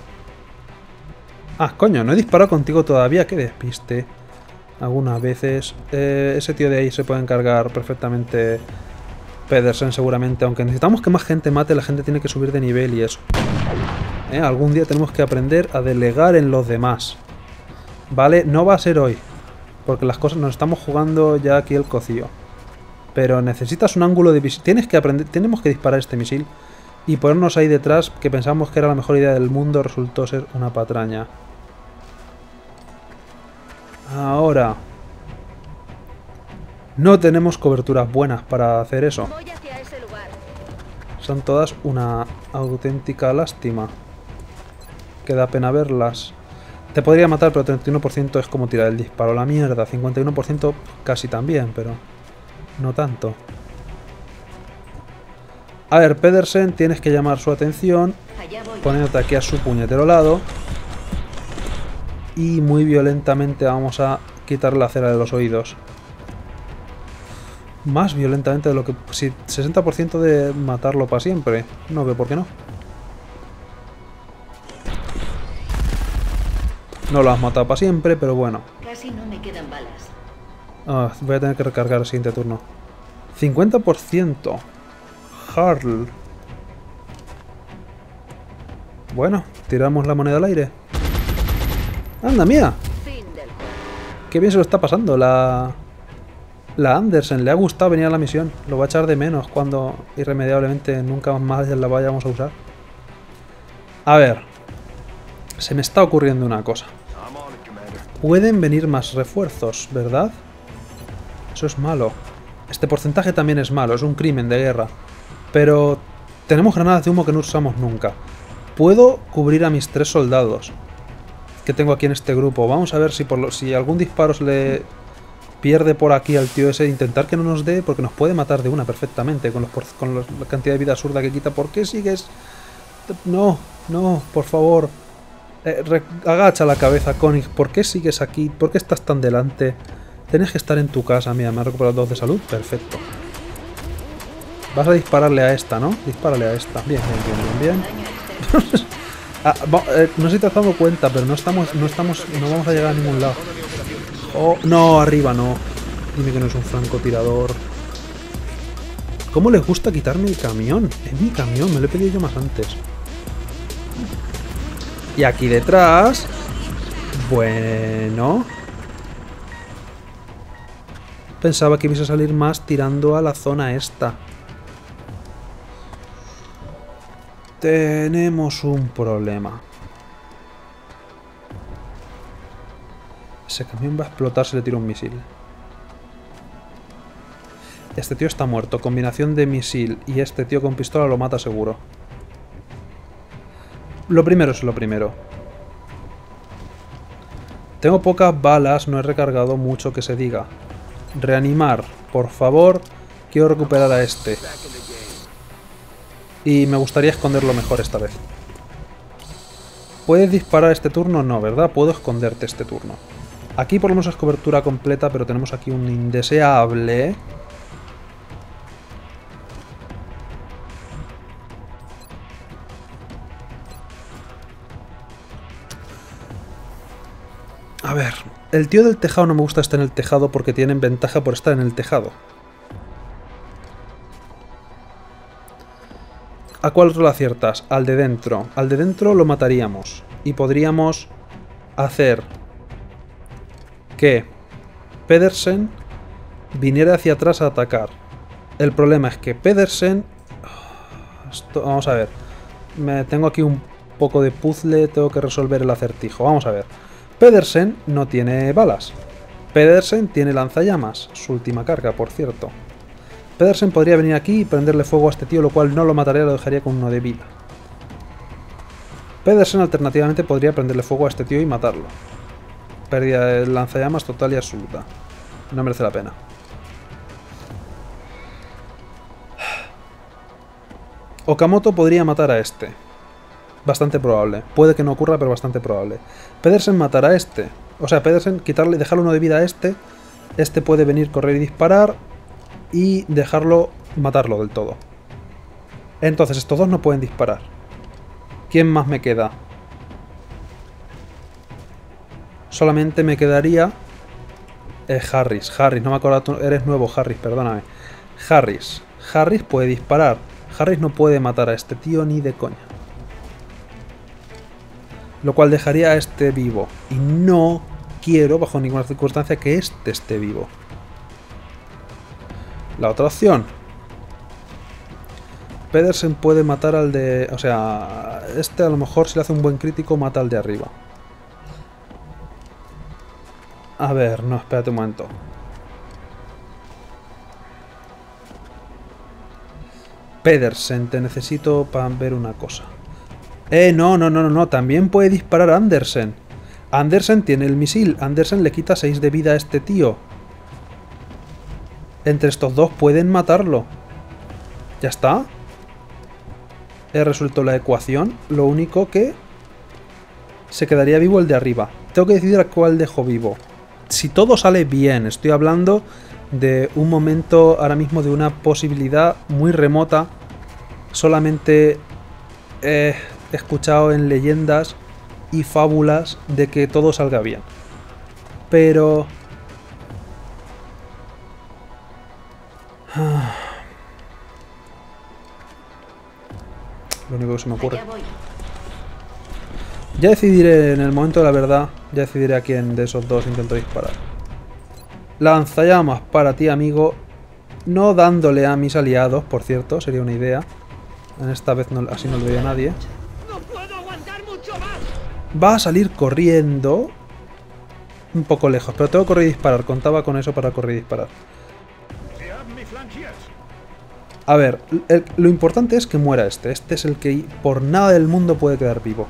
Ah, coño, no he disparado contigo todavía. Qué despiste. Algunas veces. Ese tío de ahí se puede encargar perfectamente Pedersen seguramente. Aunque necesitamos que más gente mate, la gente tiene que subir de nivel y eso. Algún día tenemos que aprender a delegar en los demás. Vale, no va a ser hoy. Porque las cosas nos estamos jugando ya aquí el cocido. Pero necesitas un ángulo de visión. Tienes que aprender. Tenemos que disparar este misil. Y ponernos ahí detrás, que pensamos que era la mejor idea del mundo, resultó ser una patraña. Ahora. No tenemos coberturas buenas para hacer eso. Voy hacia ese lugar. Son todas una auténtica lástima. Que da pena verlas. Te podría matar, pero 31% es como tirar el disparo a la mierda. 51% casi también, pero no tanto. A ver, Pedersen, tienes que llamar su atención poniéndote aquí a su puñetero lado. Y muy violentamente vamos a quitarle la cera de los oídos. Más violentamente de lo que... Si 60% de matarlo para siempre. No veo por qué no. No lo has matado para siempre, pero bueno. Casi no me quedan balas. Ah, voy a tener que recargar el siguiente turno. 50%. Harl. Bueno, tiramos la moneda al aire. ¡Anda, mía! Fin del juego. Qué bien se lo está pasando. La Andersen le ha gustado venir a la misión. Lo va a echar de menos cuando irremediablemente nunca más la vayamos a usar. A ver. Se me está ocurriendo una cosa. Pueden venir más refuerzos, ¿verdad? Eso es malo. Este porcentaje también es malo, es un crimen de guerra. Pero tenemos granadas de humo que no usamos nunca. Puedo cubrir a mis 3 soldados que tengo aquí en este grupo. Vamos a ver si algún disparo se le pierde por aquí al tío ese. Intentar que no nos dé, porque nos puede matar de una perfectamente con la cantidad de vida absurda que quita. ¿Por qué sigues? No, no, por favor. Agacha la cabeza, Koenig. ¿Por qué sigues aquí? ¿Por qué estás tan delante? Tienes que estar en tu casa. Mira, me ha recuperado 2 de salud. Perfecto. Vas a dispararle a esta, ¿no? Dispárale a esta. Bien, bien, bien, bien, bien. No sé si te has dado cuenta, pero no vamos a llegar a ningún lado. Oh, no, arriba no. Dime que no es un francotirador. ¿Cómo les gusta quitarme el camión? Es mi camión, me lo he pedido yo más antes. Y aquí detrás... Bueno... Pensaba que ibas a salir más tirando a la zona esta. Tenemos un problema. Ese camión va a explotar si le tiro un misil. Este tío está muerto. Combinación de misil y este tío con pistola lo mata seguro. Lo primero es lo primero. Tengo pocas balas, no he recargado mucho que se diga. Reanimar, por favor. Quiero recuperar a este. Y me gustaría esconderlo mejor esta vez. ¿Puedes disparar este turno? No, ¿verdad? Puedo esconderte este turno. Aquí por lo menos es cobertura completa, pero tenemos aquí un indeseable. A ver, el tío del tejado no me gusta estar en el tejado porque tienen ventaja por estar en el tejado. ¿A cuál otro lo aciertas? Al de dentro. Al de dentro lo mataríamos. Y podríamos hacer que Pedersen viniera hacia atrás a atacar. El problema es que Pedersen... Vamos a ver. Tengo aquí un poco de puzzle, tengo que resolver el acertijo. Vamos a ver. Pedersen no tiene balas. Pedersen tiene lanzallamas. Su última carga, por cierto. Pedersen podría venir aquí y prenderle fuego a este tío, lo cual no lo mataría, lo dejaría con 1 de vida. Pedersen alternativamente podría prenderle fuego a este tío y matarlo. Pérdida de lanzallamas total y absoluta. No merece la pena. Okamoto podría matar a este. Bastante probable. Puede que no ocurra, pero bastante probable. Pedersen matará a este. O sea, Pedersen dejarle 1 de vida a este. Este puede venir, correr y disparar. Y matarlo del todo. Entonces, estos dos no pueden disparar. ¿Quién más me queda? Solamente me quedaría... Harris, no me acuerdo, eres nuevo, Harris, perdóname. Harris puede disparar. Harris no puede matar a este tío ni de coña. Lo cual dejaría a este vivo. Y no quiero, bajo ninguna circunstancia, que este esté vivo. La otra opción. Pedersen puede matar al de... O sea, este a lo mejor si le hace un buen crítico mata al de arriba. A ver, no, espérate un momento. Pedersen, te necesito para ver una cosa. No, también puede disparar Andersen. Andersen tiene el misil. Andersen le quita 6 de vida a este tío. Entre estos dos pueden matarlo. Ya está. He resuelto la ecuación. Lo único que... se quedaría vivo el de arriba. Tengo que decidir a cuál dejo vivo. Si todo sale bien, estoy hablando de un momento ahora mismo de una posibilidad muy remota. Solamente he escuchado en leyendas y fábulas de que todo salga bien. Pero... lo único que se me ocurre. Ya decidiré en el momento de la verdad, ya decidiré a quién de esos dos intento disparar. Lanzallamas para ti, amigo. No dándole a mis aliados, por cierto, sería una idea. En esta vez no, así no lo veo a nadie. Va a salir corriendo. Un poco lejos, pero tengo que correr y disparar. Contaba con eso para correr y disparar. A ver, lo importante es que muera este. Este es el que por nada del mundo puede quedar vivo.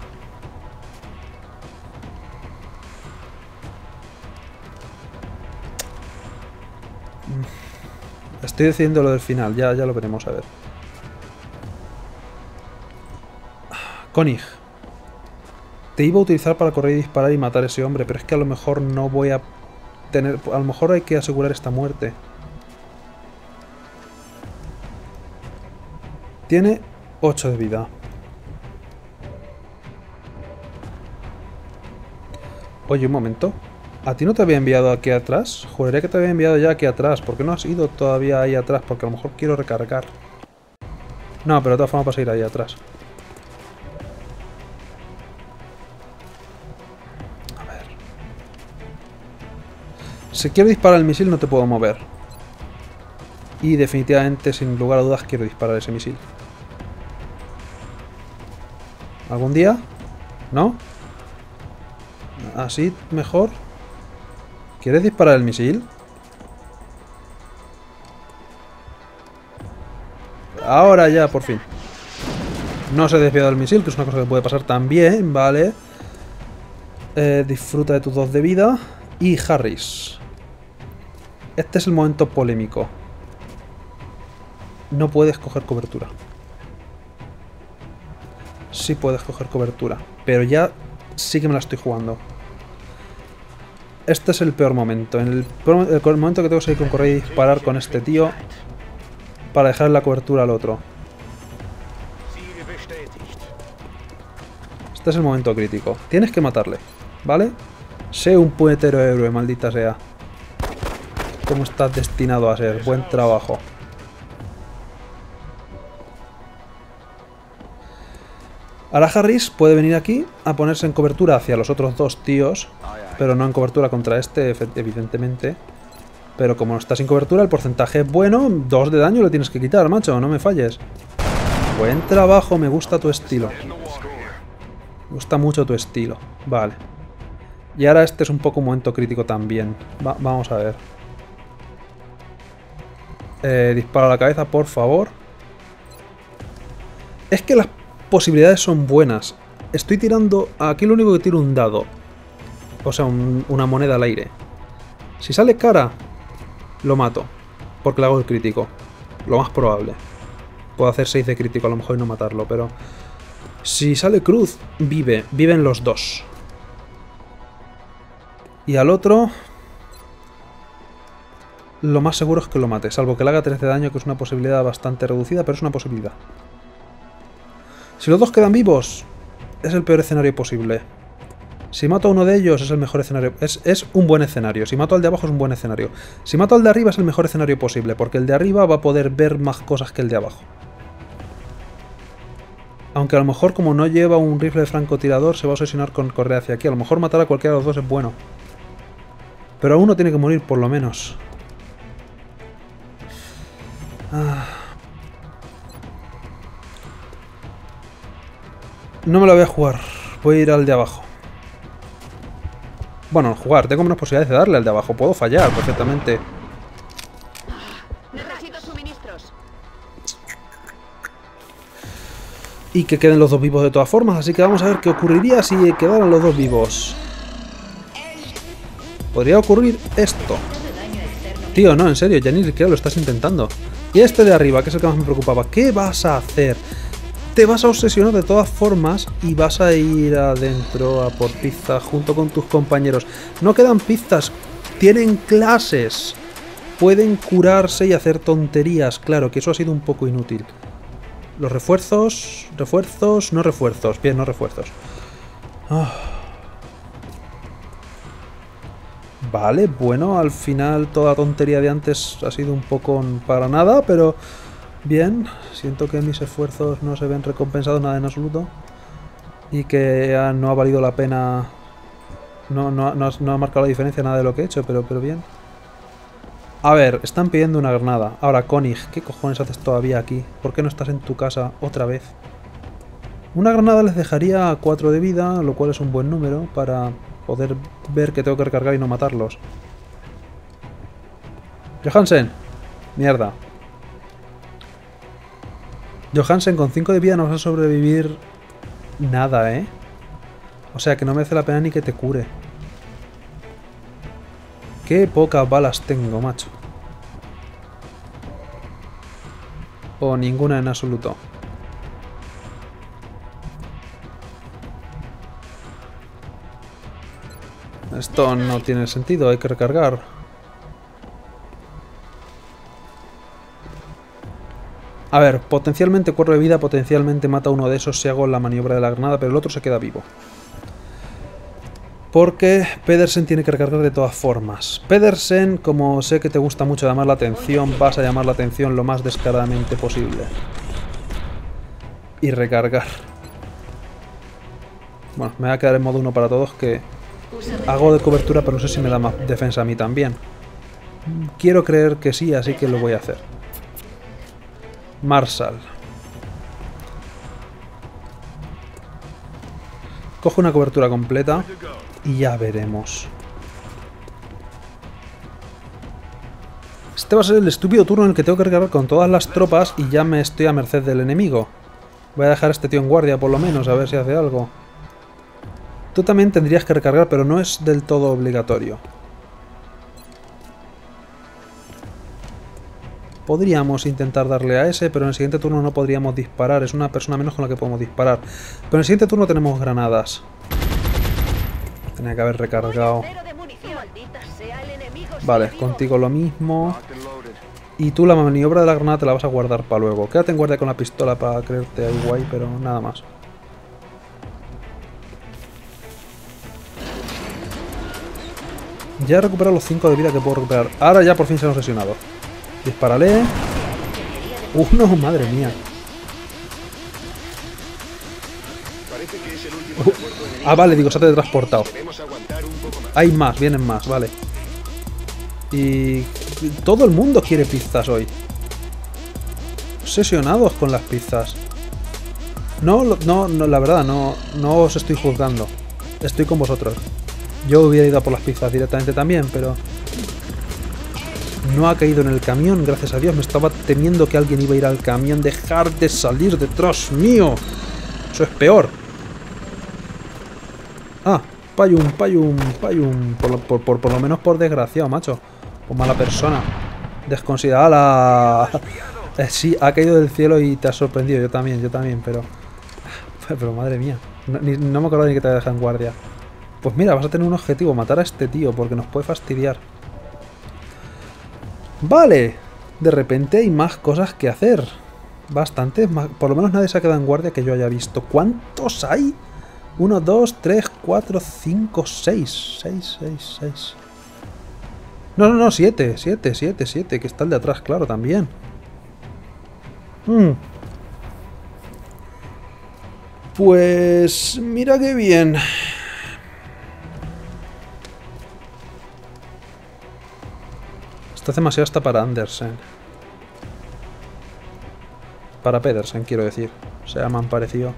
Estoy decidiendo lo del final, ya lo veremos a ver. Koenig. Te iba a utilizar para correr y disparar y matar a ese hombre, pero es que a lo mejor no voy a tener... A lo mejor hay que asegurar esta muerte. Tiene 8 de vida. Oye, un momento. ¿A ti no te había enviado aquí atrás? Juraría que te había enviado ya aquí atrás. ¿Por qué no has ido todavía ahí atrás? Porque a lo mejor quiero recargar. No, pero de todas formas vas a ir ahí atrás. A ver. Si quiero disparar el misil no te puedo mover. Y definitivamente, sin lugar a dudas, quiero disparar ese misil. ¿Algún día? ¿No? ¿Así mejor? ¿Quieres disparar el misil? Ahora ya, por fin. No se ha desviado el misil, que es una cosa que puede pasar también, ¿vale? Disfruta de tus 2 de vida. Y Harris. Este es el momento polémico. No puedes coger cobertura. Sí puedes coger cobertura, pero ya sí que me la estoy jugando. Este es el peor momento. El momento que tengo que salir con correr y disparar con este tío para dejar la cobertura al otro. Este es el momento crítico. Tienes que matarle, ¿vale? Sé un puñetero héroe, maldita sea. Como estás destinado a ser. Buen trabajo. Ahora Harris puede venir aquí a ponerse en cobertura hacia los otros 2 tíos, pero no en cobertura contra este, evidentemente. Pero como está sin cobertura, el porcentaje es bueno. 2 de daño le tienes que quitar, macho, no me falles. Buen trabajo, me gusta tu estilo. Me gusta mucho tu estilo. Vale. Y ahora este es un poco un momento crítico también. Vamos a ver. Dispara a la cabeza, por favor. Es que las posibilidades son buenas. Estoy tirando... Aquí lo único que tiro un dado. O sea, una moneda al aire. Si sale cara, lo mato. Porque le hago el crítico. Lo más probable. Puedo hacer 6 de crítico a lo mejor y no matarlo, pero... Si sale cruz, viven los dos. Y al otro... Lo más seguro es que lo mate, salvo que le haga 3 de daño, que es una posibilidad bastante reducida, pero es una posibilidad. Si los dos quedan vivos, es el peor escenario posible. Si mato a uno de ellos, es el mejor escenario. Es un buen escenario. Si mato al de abajo, es un buen escenario. Si mato al de arriba, es el mejor escenario posible, porque el de arriba va a poder ver más cosas que el de abajo. Aunque a lo mejor, como no lleva un rifle de francotirador, se va a obsesionar con correr hacia aquí. A lo mejor matar a cualquiera de los dos es bueno. Pero a uno tiene que morir, por lo menos. No me la voy a jugar. Voy a ir al de abajo. Bueno, jugar. Tengo menos posibilidades de darle al de abajo. Puedo fallar perfectamente. Necesito suministros. Y que queden los dos vivos de todas formas. Así que vamos a ver qué ocurriría si quedaran los dos vivos. Podría ocurrir esto. Tío, no, en serio, ya ni siquiera lo estás intentando. Y este de arriba, que es el que más me preocupaba. ¿Qué vas a hacer? Te vas a obsesionar de todas formas y vas a ir adentro a por pizza junto con tus compañeros. No quedan pizzas, tienen clases. Pueden curarse y hacer tonterías. Claro que eso ha sido un poco inútil. Los refuerzos... Refuerzos, no refuerzos. Bien, no refuerzos. Vale, bueno, al final toda tontería de antes ha sido un poco para nada, pero... Bien, siento que mis esfuerzos no se ven recompensados nada en absoluto. Y que no ha valido la pena... No ha marcado la diferencia nada de lo que he hecho, pero bien. A ver, están pidiendo una granada. Ahora, Koenig, ¿qué cojones haces todavía aquí? ¿Por qué no estás en tu casa otra vez? Una granada les dejaría 4 de vida, lo cual es un buen número para poder ver que tengo que recargar y no matarlos. Johansen. Mierda. Johansen, con 5 de vida no vas a sobrevivir nada, ¿eh? O sea, que no merece la pena ni que te cure. Qué pocas balas tengo, macho. O ninguna en absoluto. Esto no tiene sentido, hay que recargar. A ver, potencialmente 4 de vida, potencialmente mata a uno de esos si hago la maniobra de la granada, pero el otro se queda vivo. Porque Pedersen tiene que recargar de todas formas. Pedersen, como sé que te gusta mucho llamar la atención, vas a llamar la atención lo más descaradamente posible. Y recargar. Bueno, me voy a quedar en modo 1 para todos, que hago de cobertura, pero no sé si me da más defensa a mí también. Quiero creer que sí, así que lo voy a hacer. Marshall. Cojo una cobertura completa y ya veremos. Este va a ser el estúpido turno en el que tengo que recargar con todas las tropas y ya me estoy a merced del enemigo. Voy a dejar a este tío en guardia por lo menos, a ver si hace algo. Tú también tendrías que recargar, pero no es del todo obligatorio. Podríamos intentar darle a ese, pero en el siguiente turno no podríamos disparar. Es una persona menos con la que podemos disparar. Pero en el siguiente turno tenemos granadas. Tenía que haber recargado. Vale, contigo lo mismo. Y tú la maniobra de la granada te la vas a guardar para luego. Quédate en guardia con la pistola para creerte ahí guay, pero nada más. Ya he recuperado los 5 de vida que puedo recuperar. Ahora ya por fin se han obsesionado. Dispárale. Uno, madre mía. Ah, vale, digo, se ha teletransportado. Hay más, vienen más, vale. Y todo el mundo quiere pizzas hoy. Obsesionados con las pizzas. No, la verdad, no os estoy juzgando. Estoy con vosotros. Yo hubiera ido a por las pizzas directamente también, pero... No ha caído en el camión, gracias a Dios. Me estaba temiendo que alguien iba a ir al camión. ¡Dejar de salir detrás mío! Eso es peor. Ah, payum. Por lo menos por desgraciado, macho. Por mala persona. Desconsiderada. Sí, ha caído del cielo y te ha sorprendido. Yo también, pero... Pero madre mía. No me acuerdo ni que te dejan en guardia. Pues mira, vas a tener un objetivo, matar a este tío, porque nos puede fastidiar. Vale. De repente hay más cosas que hacer. Bastantes más. Por lo menos nadie se ha quedado en guardia que yo haya visto. ¿Cuántos hay? 1, 2, 3, 4, 5, 6. 6. No, 7, que está el de atrás, claro, también. Pues... mira qué bien. Esto es demasiado hasta para Andersen. Para Pedersen, quiero decir. O sea, me han parecido.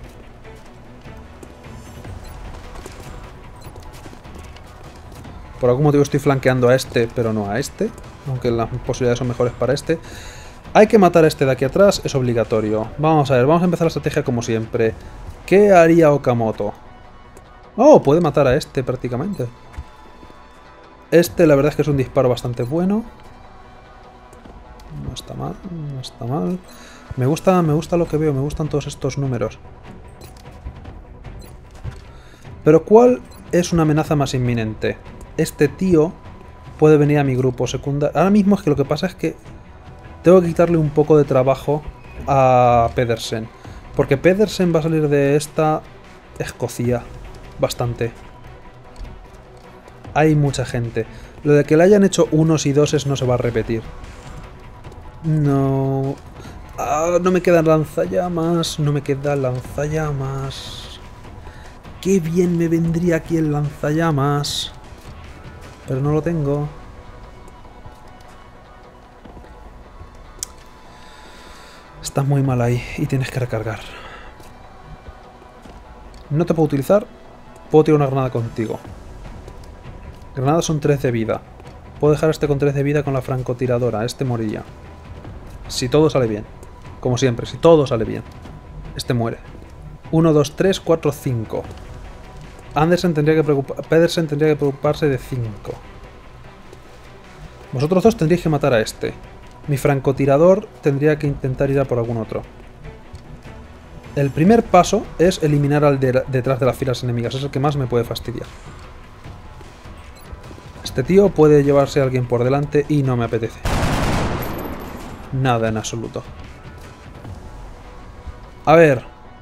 Por algún motivo estoy flanqueando a este, pero no a este. Aunque las posibilidades son mejores para este. Hay que matar a este de aquí atrás, es obligatorio. Vamos a ver, vamos a empezar la estrategia como siempre. ¿Qué haría Okamoto? Oh, puede matar a este prácticamente. Este la verdad es que es un disparo bastante bueno. No está mal, no está mal. Me gusta lo que veo, me gustan todos estos números. Pero ¿cuál es una amenaza más inminente? Este tío puede venir a mi grupo secundario. Ahora mismo es que lo que pasa es que tengo que quitarle un poco de trabajo a Pedersen. Porque Pedersen va a salir de esta escocía bastante. Hay mucha gente. Lo de que le hayan hecho unos y doses no se va a repetir. No... no me quedan lanzallamas. No me queda lanzallamas. Qué bien me vendría aquí el lanzallamas. Pero no lo tengo. Estás muy mal ahí y tienes que recargar. No te puedo utilizar. Puedo tirar una granada contigo. Granadas son 3 de vida. Puedo dejar a este con 3 de vida con la francotiradora. Este moriría. Si todo sale bien. Como siempre, si todo sale bien. Este muere. 1, 2, 3, 4, 5. Pedersen tendría que preocuparse de 5. Vosotros dos tendríais que matar a este. Mi francotirador tendría que intentar ir a por algún otro. El primer paso es eliminar al detrás de las filas enemigas. Es el que más me puede fastidiar. Este tío puede llevarse a alguien por delante y no me apetece. Nada en absoluto. A ver.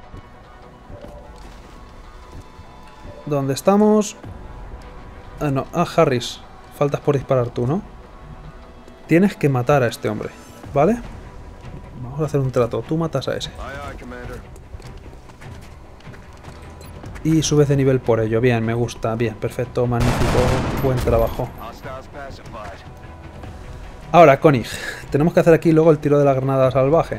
¿Dónde estamos? Ah, no. Ah, Harris. Faltas por disparar tú, ¿no? Tienes que matar a este hombre, ¿vale? Vamos a hacer un trato. Tú matas a ese. Y subes de nivel por ello. Bien, me gusta. Bien, perfecto, magnífico. Buen trabajo. Ahora, Koenig. Tenemos que hacer aquí luego el tiro de la granada salvaje.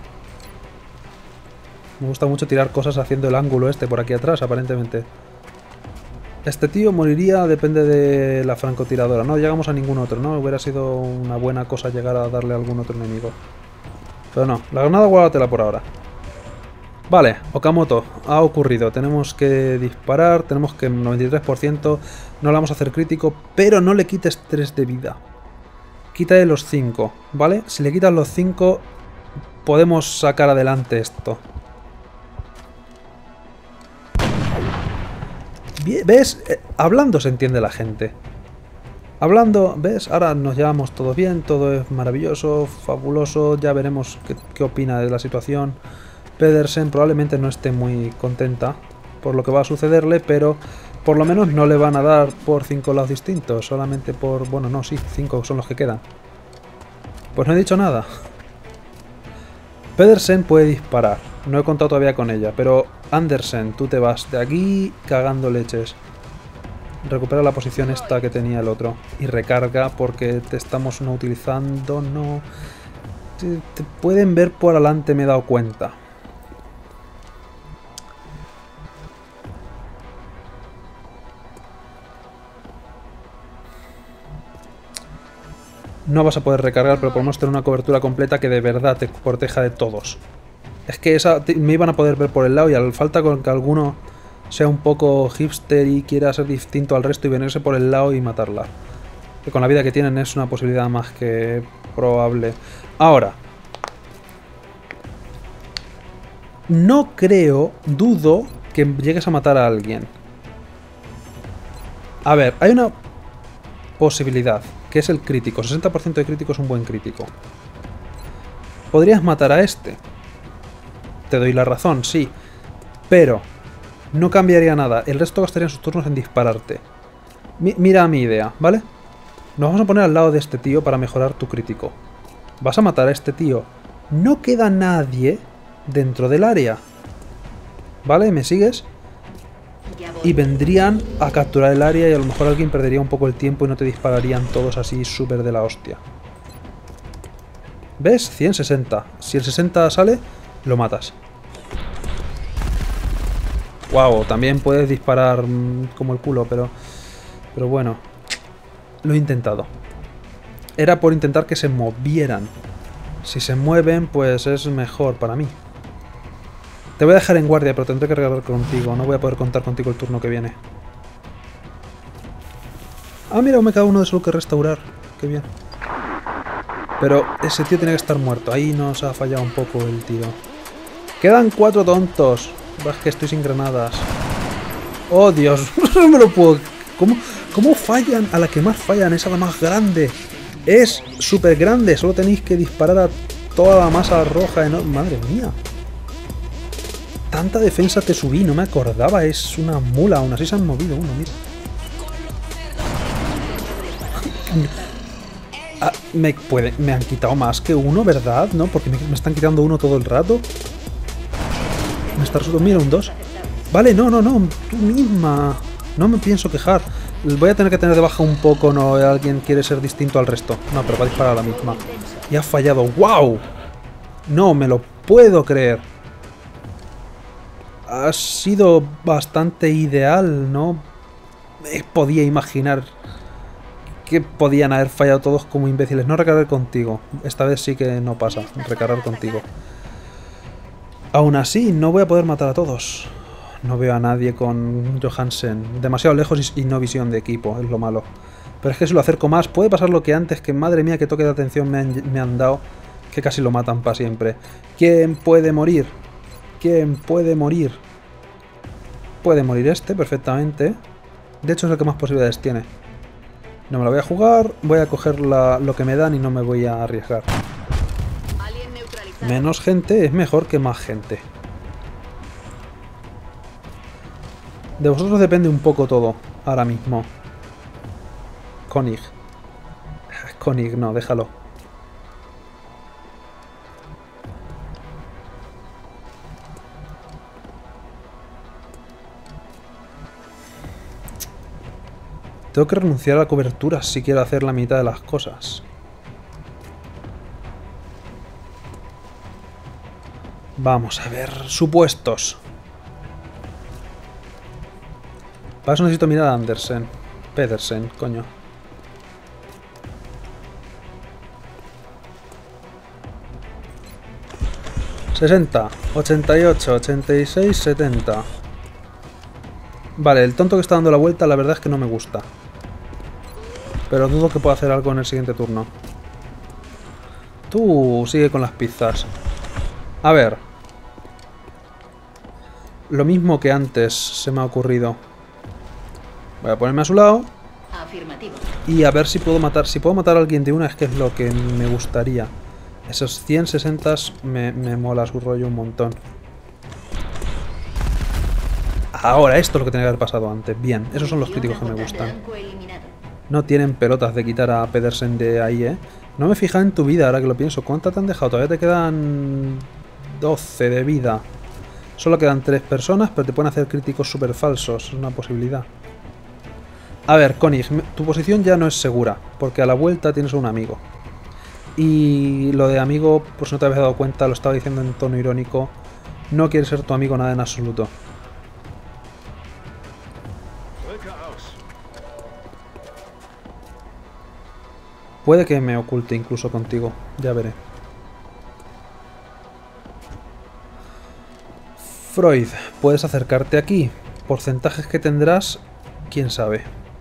Me gusta mucho tirar cosas haciendo el ángulo este por aquí atrás, aparentemente. Este tío moriría, depende de la francotiradora. No llegamos a ningún otro, ¿no? Hubiera sido una buena cosa llegar a darle a algún otro enemigo. Pero no, la granada guárdatela por ahora. Vale, Okamoto, ha ocurrido. Tenemos que disparar, tenemos que 93%. No le vamos a hacer crítico, pero no le quites 3 de vida. Quítale los 5, ¿vale? Si le quitas los 5, podemos sacar adelante esto. ¿Ves? Hablando se entiende la gente. Hablando, ¿ves? Ahora nos llevamos todo bien, todo es maravilloso, fabuloso. Ya veremos qué opina de la situación. Pedersen probablemente no esté muy contenta por lo que va a sucederle, pero por lo menos no le van a dar por 5 lados distintos, solamente por... bueno, no, sí, 5 son los que quedan. Pues no he dicho nada. Pedersen puede disparar. No he contado todavía con ella, pero Andersen, tú te vas de aquí cagando leches. Recupera la posición esta que tenía el otro. Y recarga porque te estamos no utilizando, no... Te pueden ver por adelante, me he dado cuenta. No vas a poder recargar, pero podemos tener una cobertura completa que de verdad te proteja de todos. Es que esa me iban a poder ver por el lado y al falta con que alguno sea un poco hipster y quiera ser distinto al resto y venirse por el lado y matarla. Que con la vida que tienen es una posibilidad más que probable. Ahora, no creo, dudo que llegues a matar a alguien. A ver, hay una posibilidad, que es el crítico. 60% de crítico es un buen crítico. Podrías matar a este. Te doy la razón, sí. Pero no cambiaría nada. El resto gastarían sus turnos en dispararte. Mira mi idea, ¿vale? Nos vamos a poner al lado de este tío para mejorar tu crítico. Vas a matar a este tío. No queda nadie dentro del área. ¿Vale? ¿Me sigues? Y vendrían a capturar el área y a lo mejor alguien perdería un poco el tiempo y no te dispararían todos así súper de la hostia. ¿Ves? 160. Si el 60 sale, lo matas. Wow, también puedes disparar como el culo, pero bueno. Lo he intentado. Era por intentar que se movieran. Si se mueven, pues es mejor para mí. Te voy a dejar en guardia, pero tendré que regalar contigo. No voy a poder contar contigo el turno que viene. Ah, mira, me queda uno de solo que restaurar. Qué bien. Pero ese tío tiene que estar muerto. Ahí nos ha fallado un poco el tiro. Quedan 4 tontos. Es que estoy sin granadas. Oh, Dios. No me lo puedo... ¿Cómo fallan? A la que más fallan es a la más grande. Es súper grande. Solo tenéis que disparar a toda la masa roja enorme. Madre mía. Tanta defensa te subí. No me acordaba. Es una mula. Aún así se han movido uno. Mira. Ah, me han quitado más que uno, ¿verdad? ¿No? Porque me están quitando uno todo el rato. Me está resultando... Mira, un 2. Vale, no. Tú misma. No me pienso quejar. Voy a tener que tener de baja un poco, ¿no? Alguien quiere ser distinto al resto. No, pero va a disparar a la misma. Y ha fallado. ¡Wow! No me lo puedo creer. Ha sido bastante ideal, ¿no? Podía imaginar que podían haber fallado todos como imbéciles. No recargar contigo. Esta vez sí que no pasa. Recargar contigo. Aún así, no voy a poder matar a todos. No veo a nadie con Johansen. Demasiado lejos y no visión de equipo, es lo malo. Pero es que si lo acerco más, puede pasar lo que antes, que madre mía, que toque de atención me han dado, que casi lo matan para siempre. ¿Quién puede morir? ¿Quién puede morir? Puede morir este, perfectamente. De hecho, es el que más posibilidades tiene. No me lo voy a jugar, voy a coger lo que me dan y no me voy a arriesgar. Menos gente es mejor que más gente. De vosotros depende un poco todo, ahora mismo. Konig. Konig, no, déjalo. Tengo que renunciar a la cobertura si quiero hacer la mitad de las cosas. Vamos a ver, supuestos. Para eso necesito mirar a Andersen. Pedersen, coño. $60, 88, 86, 70. Vale, el tonto que está dando la vuelta la verdad es que no me gusta. Pero dudo que pueda hacer algo en el siguiente turno. Tú sigue con las pizzas. A ver. Lo mismo que antes se me ha ocurrido. Voy a ponerme a su lado. Afirmativo. Y a ver si puedo matar. Si puedo matar a alguien de una es que es lo que me gustaría. Esos 160 me mola su rollo un montón. Ahora, esto es lo que tenía que haber pasado antes. Bien, esos son los críticos que me gustan. No tienen pelotas de quitar a Pedersen de ahí, ¿eh? No me fijas en tu vida ahora que lo pienso. ¿Cuántas te han dejado? Todavía te quedan 12 de vida. Solo quedan 3 personas, pero te pueden hacer críticos súper falsos. Es una posibilidad. A ver, Konig, tu posición ya no es segura, porque a la vuelta tienes a un amigo. Y lo de amigo, pues no te habías dado cuenta, lo estaba diciendo en tono irónico. No quiere ser tu amigo nada en absoluto. Puede que me oculte incluso contigo, ya veré. Freud, puedes acercarte aquí. Porcentajes que tendrás, quién sabe.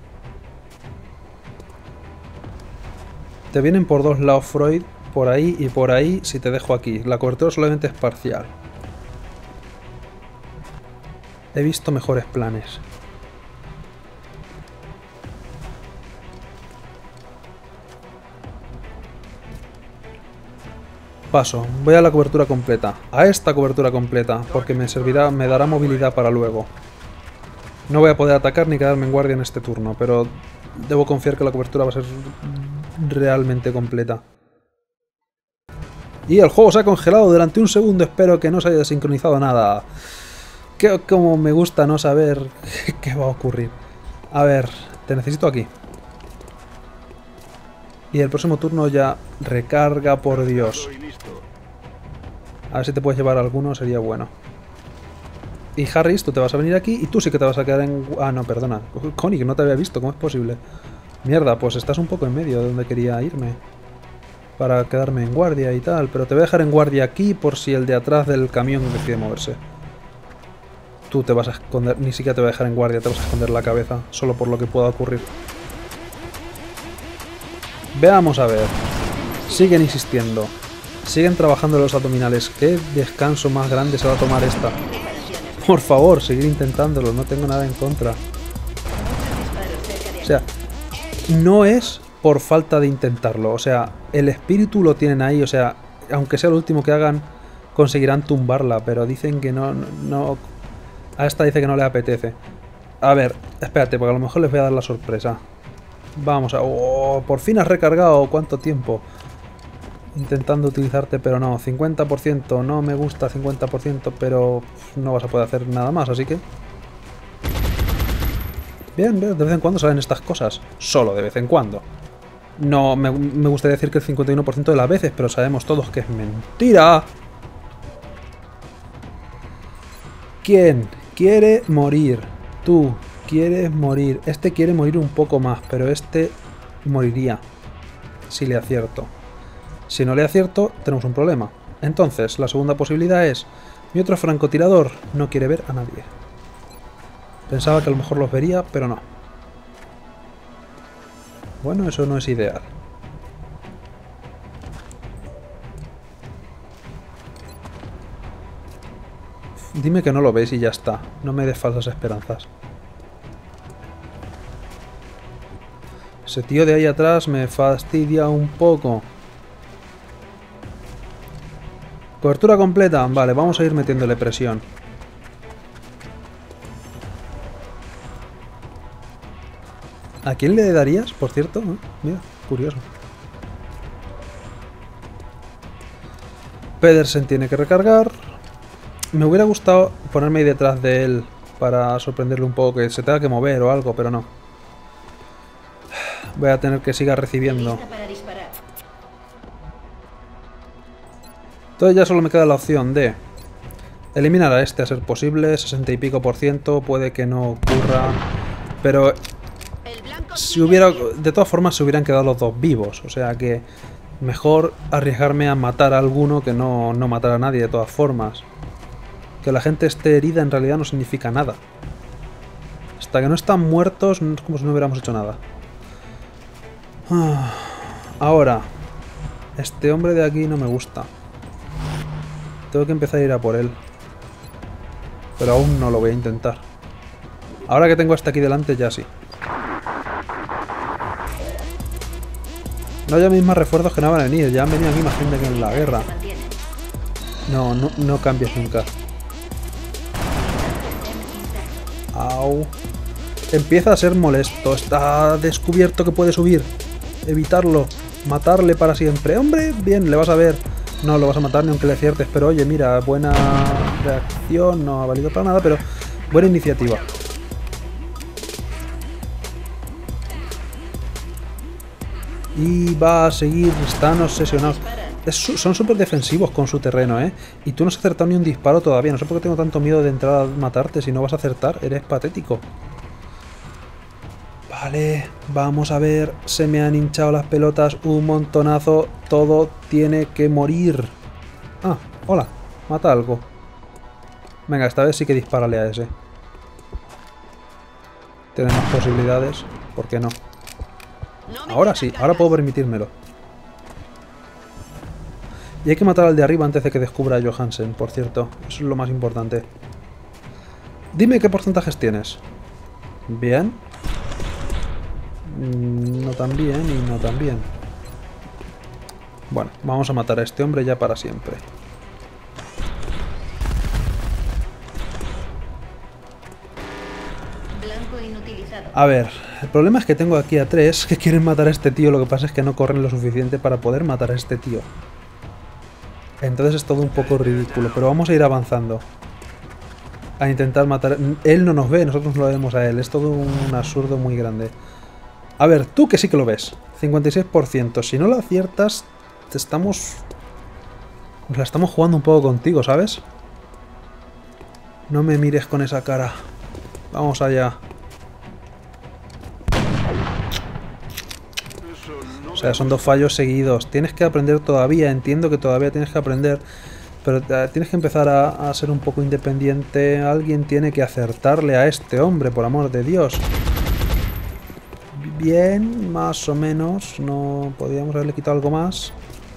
Te vienen por dos lados, Freud, por ahí y por ahí si te dejo aquí. La cobertura solamente es parcial. He visto mejores planes. Paso. Voy a la cobertura completa. A esta cobertura completa. Porque me servirá, me dará movilidad para luego. No voy a poder atacar ni quedarme en guardia en este turno, pero debo confiar que la cobertura va a ser realmente completa. Y el juego se ha congelado durante un segundo. Espero que no se haya desincronizado nada. Como me gusta no saber qué va a ocurrir. A ver, te necesito aquí. Y el próximo turno ya recarga, por Dios. A ver si te puedes llevar alguno, sería bueno. Y Harris, tú te vas a venir aquí y tú sí que te vas a quedar en... Ah, no, perdona. Connie, que no te había visto, ¿cómo es posible? Mierda, pues estás un poco en medio de donde quería irme. Para quedarme en guardia y tal. Pero te voy a dejar en guardia aquí por si el de atrás del camión decide moverse. Tú te vas a esconder, ni siquiera te voy a dejar en guardia, te vas a esconder la cabeza, solo por lo que pueda ocurrir. Veamos a ver. Siguen insistiendo. Siguen trabajando los abdominales. ¿Qué descanso más grande se va a tomar esta? Por favor, seguir intentándolo, no tengo nada en contra. O sea, no es por falta de intentarlo. O sea, el espíritu lo tienen ahí, o sea, aunque sea lo último que hagan, conseguirán tumbarla, pero dicen que no... A esta dice que no le apetece. A ver, espérate, porque a lo mejor les voy a dar la sorpresa. Vamos a... ¡Oh! Por fin has recargado. ¿Cuánto tiempo? Intentando utilizarte, pero no. 50%. No me gusta 50%, pero no vas a poder hacer nada más, así que... Bien, de vez en cuando salen estas cosas. Solo de vez en cuando. No, me gustaría decir que el 51% de las veces, pero sabemos todos que es mentira. ¿Quién quiere morir? Tú quieres morir. Este quiere morir un poco más, pero este moriría si le acierto. Si no le acierto, tenemos un problema. Entonces, la segunda posibilidad es... Mi otro francotirador no quiere ver a nadie. Pensaba que a lo mejor los vería, pero no. Bueno, eso no es ideal. Dime que no lo ves y ya está. No me des falsas esperanzas. Ese tío de ahí atrás me fastidia un poco. Cobertura completa. Vale, vamos a ir metiéndole presión. ¿A quién le darías, por cierto? Mira, curioso. Pedersen tiene que recargar. Me hubiera gustado ponerme ahí detrás de él para sorprenderle un poco, que se tenga que mover o algo, pero no. Voy a tener que siga recibiendo. Entonces ya solo me queda la opción de eliminar a este a ser posible, 60 y pico %, puede que no ocurra, pero si hubiera, de todas formas se hubieran quedado los dos vivos, o sea que mejor arriesgarme a matar a alguno que no matar a nadie de todas formas. Que la gente esté herida en realidad no significa nada. Hasta que no están muertos es como si no hubiéramos hecho nada. Ahora, este hombre de aquí no me gusta. Tengo que empezar a ir a por él. Pero aún no lo voy a intentar. Ahora que tengo hasta aquí delante ya sí. No llaméis más refuerzos que no van a venir. Ya han venido aquí más gente que en la guerra. No cambies nunca. Au. Empieza a ser molesto. Está descubierto que puede subir. Evitarlo. Matarle para siempre. ¡Hombre! Bien, le vas a ver. No lo vas a matar ni aunque le aciertes. Pero oye, mira, buena reacción. No ha valido para nada, pero buena iniciativa. Y va a seguir. Están obsesionados. Son súper defensivos con su terreno, ¿eh? Y tú no has acertado ni un disparo todavía. No sé por qué tengo tanto miedo de entrar a matarte. Si no vas a acertar, eres patético. Vale, vamos a ver. Se me han hinchado las pelotas un montonazo. Todo tiene que morir. Ah, hola. Mata algo. Venga, esta vez sí que dispárale a ese. Tiene más posibilidades. ¿Por qué no? Ahora sí, ahora puedo permitírmelo. Y hay que matar al de arriba antes de que descubra a Johansen, por cierto. Eso es lo más importante. Dime qué porcentajes tienes. Bien. No tan bien y no tan bien. Bueno, vamos a matar a este hombre ya para siempre. A ver, el problema es que tengo aquí a 3 que quieren matar a este tío. Lo que pasa es que no corren lo suficiente para poder matar a este tío. Entonces es todo un poco ridículo, pero vamos a ir avanzando. A intentar matar... Él no nos ve, nosotros no lo vemos a él. Es todo un absurdo muy grande. A ver, tú que sí que lo ves. 56%. Si no lo aciertas, te estamos... Nos la estamos jugando un poco contigo, ¿sabes? No me mires con esa cara. Vamos allá. O sea, son 2 fallos seguidos. Tienes que aprender todavía. Entiendo que todavía tienes que aprender. Pero tienes que empezar a ser un poco independiente. Alguien tiene que acertarle a este hombre, por amor de Dios. Bien, más o menos. No podríamos haberle quitado algo más.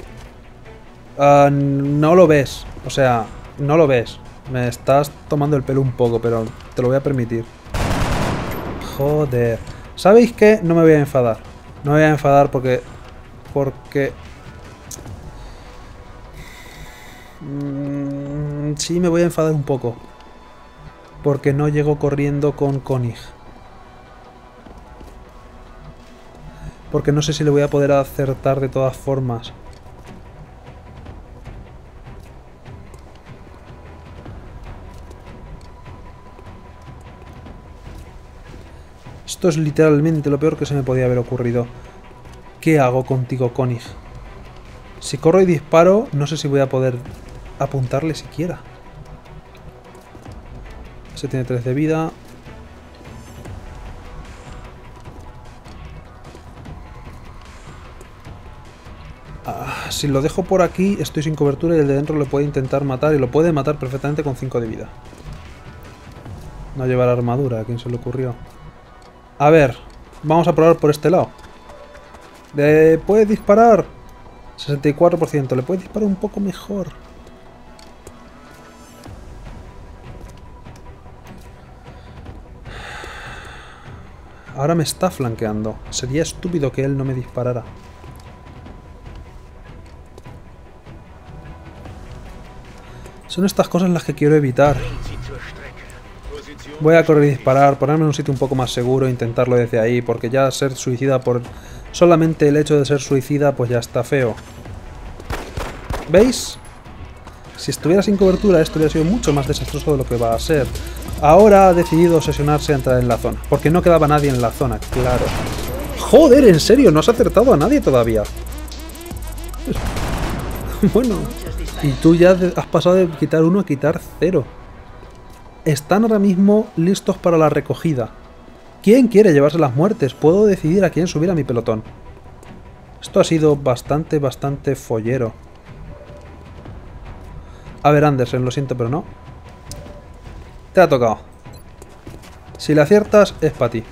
No lo ves. O sea, no lo ves. Me estás tomando el pelo un poco, pero te lo voy a permitir. Joder. ¿Sabéis qué? No me voy a enfadar. No me voy a enfadar porque... sí, me voy a enfadar un poco. Porque no llego corriendo con Konig. Porque no sé si le voy a poder acertar de todas formas. Esto es literalmente lo peor que se me podía haber ocurrido. ¿Qué hago contigo, Konig? Si corro y disparo, no sé si voy a poder apuntarle siquiera. Ese tiene 3 de vida. Si lo dejo por aquí, estoy sin cobertura y el de dentro lo puede intentar matar. Y lo puede matar perfectamente con 5 de vida. No llevar armadura, ¿a quién se le ocurrió? A ver, vamos a probar por este lado. ¿Le puedes disparar? 64%. ¿Le puedes disparar un poco mejor? Ahora me está flanqueando. Sería estúpido que él no me disparara. Son estas cosas las que quiero evitar. Voy a correr y disparar, ponerme en un sitio un poco más seguro e intentarlo desde ahí, porque ya ser suicida por... Solamente el hecho de ser suicida, pues ya está feo. ¿Veis? Si estuviera sin cobertura, esto hubiera sido mucho más desastroso de lo que va a ser. Ahora ha decidido obsesionarse a entrar en la zona, porque no quedaba nadie en la zona, claro. ¡Joder, en serio! No has acertado a nadie todavía. Bueno, y tú ya has pasado de quitar 1 a quitar 0. Están ahora mismo listos para la recogida. ¿Quién quiere llevarse las muertes? Puedo decidir a quién subir a mi pelotón. Esto ha sido bastante follero. A ver, Andersen, lo siento, pero no. Te ha tocado. Si le aciertas, es para ti.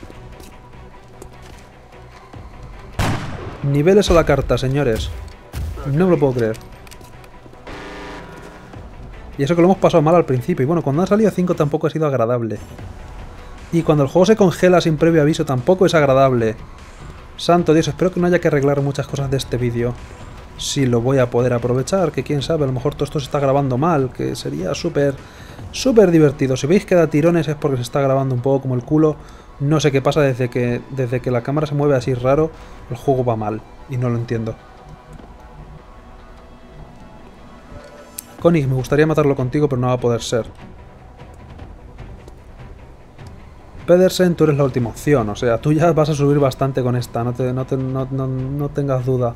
Niveles a la carta, señores. No me lo puedo creer. Y eso que lo hemos pasado mal al principio. Y bueno, cuando han salido 5 tampoco ha sido agradable. Y cuando el juego se congela sin previo aviso tampoco es agradable. Santo Dios, espero que no haya que arreglar muchas cosas de este vídeo. Si lo voy a poder aprovechar, que quién sabe, a lo mejor todo esto se está grabando mal, que sería súper divertido. Si veis que da tirones es porque se está grabando un poco como el culo. No sé qué pasa desde que la cámara se mueve así raro, el juego va mal. Y no lo entiendo. Konig, me gustaría matarlo contigo, pero no va a poder ser. Pedersen, tú eres la última opción, o sea, tú ya vas a subir bastante con esta, no tengas duda.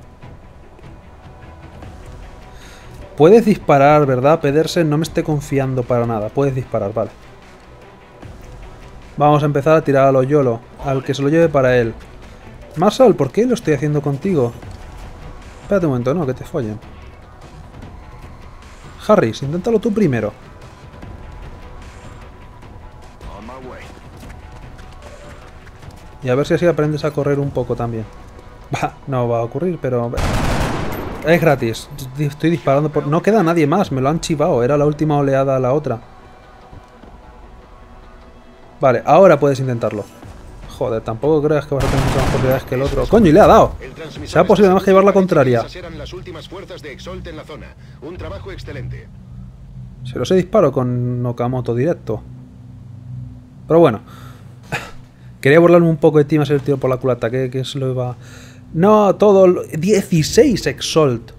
Puedes disparar, ¿verdad, Pedersen? No me esté confiando para nada, puedes disparar, vale. Vamos a empezar a tirar a lo YOLO, al que se lo lleve para él. Marshall, ¿por qué lo estoy haciendo contigo? Espérate un momento, no, que te follen. Harris, inténtalo tú primero. Y a ver si así aprendes a correr un poco también. Bah, no va a ocurrir, pero... Es gratis. Estoy disparando por... No queda nadie más, me lo han chivado. Era la última oleada a la otra. Vale, ahora puedes intentarlo. Joder, tampoco creas que vas a tener muchas más posibilidades que el otro. ¡Coño, y le ha dado! Sea posible más que llevar la contraria. Esas eran las últimas fuerzas de Exalt en la zona. Un trabajo excelente. Se los he disparo con Okamoto directo. Pero bueno. Quería burlarme un poco de ti, me ha salido el tiro por la culata. Que se lo iba... No, todo... 16 Exalt.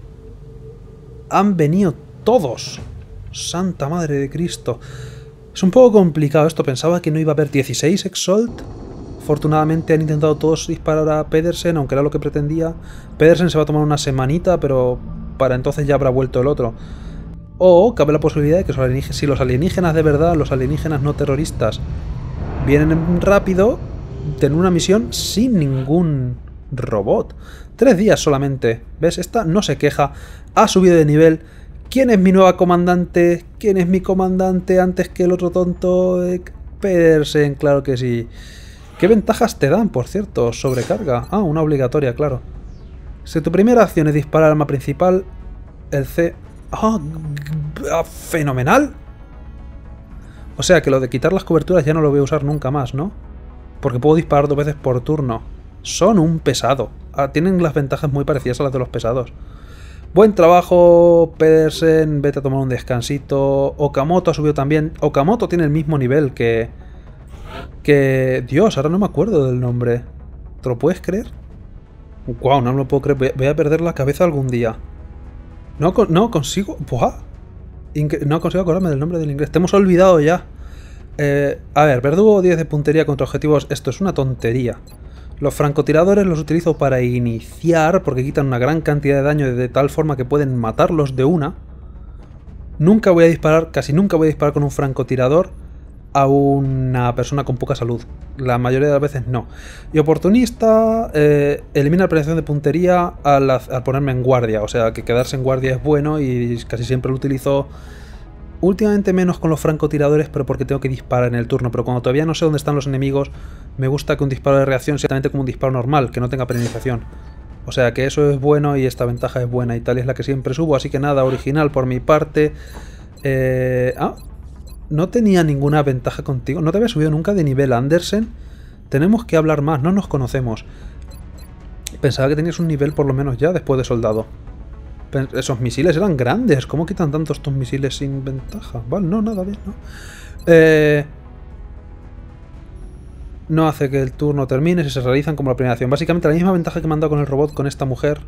Han venido todos. Santa madre de Cristo. Es un poco complicado esto. Pensaba que no iba a haber 16 Exalt. Afortunadamente han intentado todos disparar a Pedersen, aunque era lo que pretendía. Pedersen se va a tomar una semanita, pero para entonces ya habrá vuelto el otro. O cabe la posibilidad de que si los alienígenas de verdad, los alienígenas no terroristas, vienen rápido, tener una misión sin ningún robot. 3 días solamente. ¿Ves? Esta no se queja. Ha subido de nivel. ¿Quién es mi nueva comandante? ¿Quién es mi comandante antes que el otro tonto? Pedersen, claro que sí. ¿Qué ventajas te dan, por cierto? Sobrecarga. Ah, una obligatoria, claro. Si tu primera acción es disparar al arma principal, el C... ¡Ah! ¡Fenomenal! O sea que lo de quitar las coberturas ya no lo voy a usar nunca más, ¿no? Porque puedo disparar 2 veces por turno. Son un pesado. Ah, tienen las ventajas muy parecidas a las de los pesados. Buen trabajo, Pedersen. Vete a tomar un descansito. Okamoto ha subido también. Okamoto tiene el mismo nivel que... Dios, ahora no me acuerdo del nombre. ¿Te lo puedes creer? Wow, no me lo puedo creer. Voy a perder la cabeza algún día. No consigo... ¡Buah! No consigo acordarme del nombre del inglés. Te hemos olvidado ya. A ver, verdugo 10 de puntería contra objetivos. Esto es una tontería. Los francotiradores los utilizo para iniciar, porque quitan una gran cantidad de daño de tal forma que pueden matarlos de una. Nunca voy a disparar, casi nunca voy a disparar con un francotirador a una persona con poca salud. La mayoría de las veces no. Y oportunista elimina la prevención de puntería al ponerme en guardia. O sea que quedarse en guardia es bueno y casi siempre lo utilizo. Últimamente menos con los francotiradores, pero porque tengo que disparar en el turno. Pero cuando todavía no sé dónde están los enemigos, me gusta que un disparo de reacción sea exactamente como un disparo normal, que no tenga penalización. O sea que eso es bueno y esta ventaja es buena. Y tal es la que siempre subo, así que nada original por mi parte. No tenía ninguna ventaja contigo. No te había subido nunca de nivel, Andersen. Tenemos que hablar más, no nos conocemos. Pensaba que tenías un nivel por lo menos ya después de soldado. Esos misiles eran grandes. ¿Cómo quitan tantos estos misiles sin ventaja? Vale, no, nada bien, ¿no? No hace que el turno termine si se realizan como la primera acción. Básicamente la misma ventaja que me han dado con el robot con esta mujer.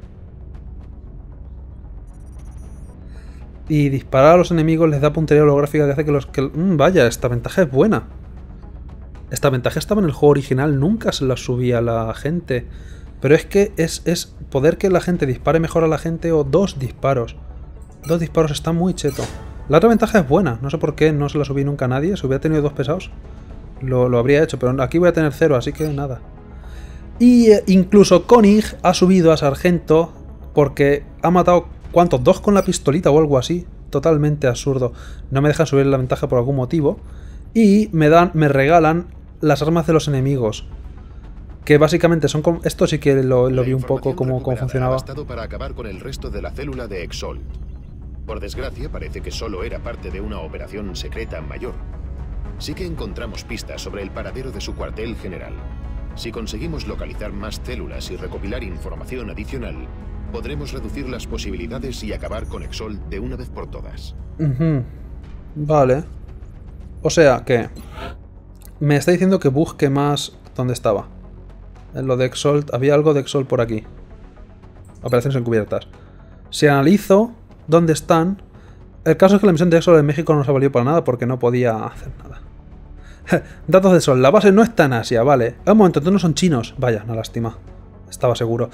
Y disparar a los enemigos les da puntería holográfica que hace que los... vaya, esta ventaja es buena. Esta ventaja estaba en el juego original, nunca se la subía a la gente. Pero es que es poder que la gente dispare mejor a la gente o 2 disparos. 2 disparos está muy cheto. La otra ventaja es buena, no sé por qué no se la subí nunca a nadie. Si hubiera tenido 2 pesados, lo habría hecho, pero aquí voy a tener 0, así que nada. Y incluso Koenig ha subido a sargento porque ha matado... ¿Cuántos? 2 con la pistolita o algo así. Totalmente absurdo. No me dejan subir la ventaja por algún motivo. Y me regalan las armas de los enemigos. Que básicamente son como... Esto sí que lo vi un poco cómo funcionaba. Ha bastado para acabar con el resto de la célula de Exalt. Por desgracia, parece que solo era parte de una operación secreta mayor. Sí que encontramos pistas sobre el paradero de su cuartel general. Si conseguimos localizar más células y recopilar información adicional, podremos reducir las posibilidades y acabar con Exalt de una vez por todas. Vale. O sea que... Me está diciendo que busque más... ¿Dónde estaba? En lo de Exalt... Había algo de Exalt por aquí. Operaciones encubiertas. Si analizo dónde están... El caso es que la misión de Exalt en México no nos ha valido para nada porque no podía hacer nada. Datos de Sol. La base no está en Asia, vale. Un momento, entonces no son chinos. Vaya, una lástima. Estaba seguro.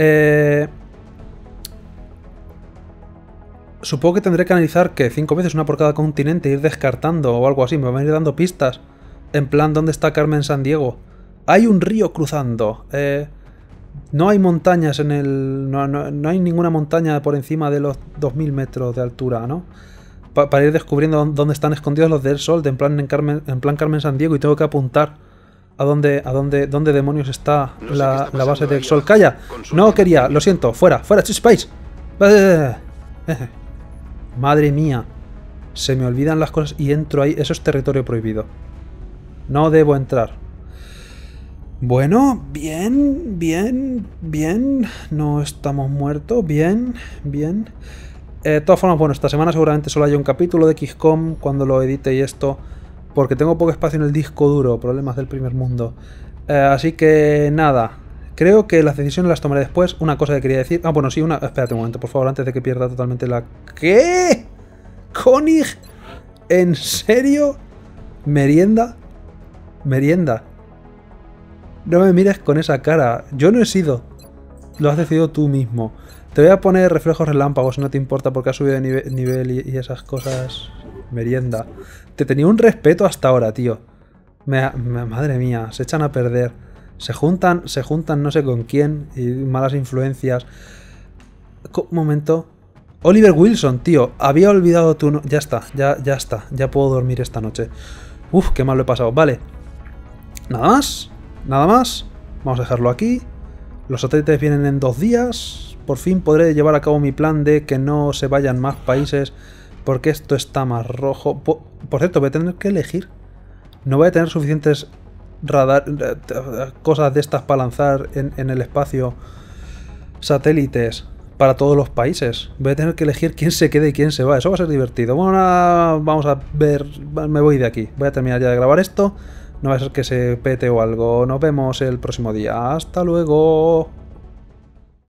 Supongo que tendré que analizar que 5 veces, una por cada continente, ir descartando o algo así. Me van a ir dando pistas. En plan, ¿dónde está Carmen Sandiego? Hay un río cruzando. No hay montañas en el... No hay ninguna montaña por encima de los 2000 metros de altura, ¿no? Para ir descubriendo dónde están escondidos los del Sol, en plan Carmen Sandiego, y tengo que apuntar a dónde demonios está la base del Sol. ¡Calla! No quería, lo siento, fuera, Space. Madre mía, se me olvidan las cosas y entro ahí. Eso es territorio prohibido. No debo entrar. Bueno, bien, bien, bien. No estamos muertos. Bien, bien. De todas formas, bueno, esta semana seguramente solo haya un capítulo de XCOM cuando lo edite y esto. Porque tengo poco espacio en el disco duro. Problemas del primer mundo. Así que nada. Creo que las decisiones las tomaré después. Una cosa que quería decir... Ah, bueno, sí, una... Espérate un momento, por favor, antes de que pierda totalmente la... ¿Qué? ¿Konig? ¿En serio? ¿Merienda? ¿Merienda? No me mires con esa cara. Yo no he sido. Lo has decidido tú mismo. Te voy a poner reflejos relámpagos si no te importa porque has subido de nivel y esas cosas. Merienda. Te tenía un respeto hasta ahora, tío. Madre mía, se echan a perder. Se juntan no sé con quién y malas influencias. Un momento. Oliver Wilson, tío. Había olvidado tu... Ya está, ya está. Ya puedo dormir esta noche. Uf, qué mal lo he pasado. Vale. Nada más. Nada más. Vamos a dejarlo aquí. Los satélites vienen en 2 días. Por fin podré llevar a cabo mi plan de que no se vayan más países. Porque esto está más rojo. Por cierto, voy a tener que elegir. No voy a tener suficientes cosas de estas para lanzar en el espacio satélites para todos los países. Voy a tener que elegir quién se quede y quién se va. Eso va a ser divertido. Bueno, ahora vamos a ver. Me voy de aquí. Voy a terminar ya de grabar esto. No va a ser que se pete o algo. Nos vemos el próximo día. Hasta luego.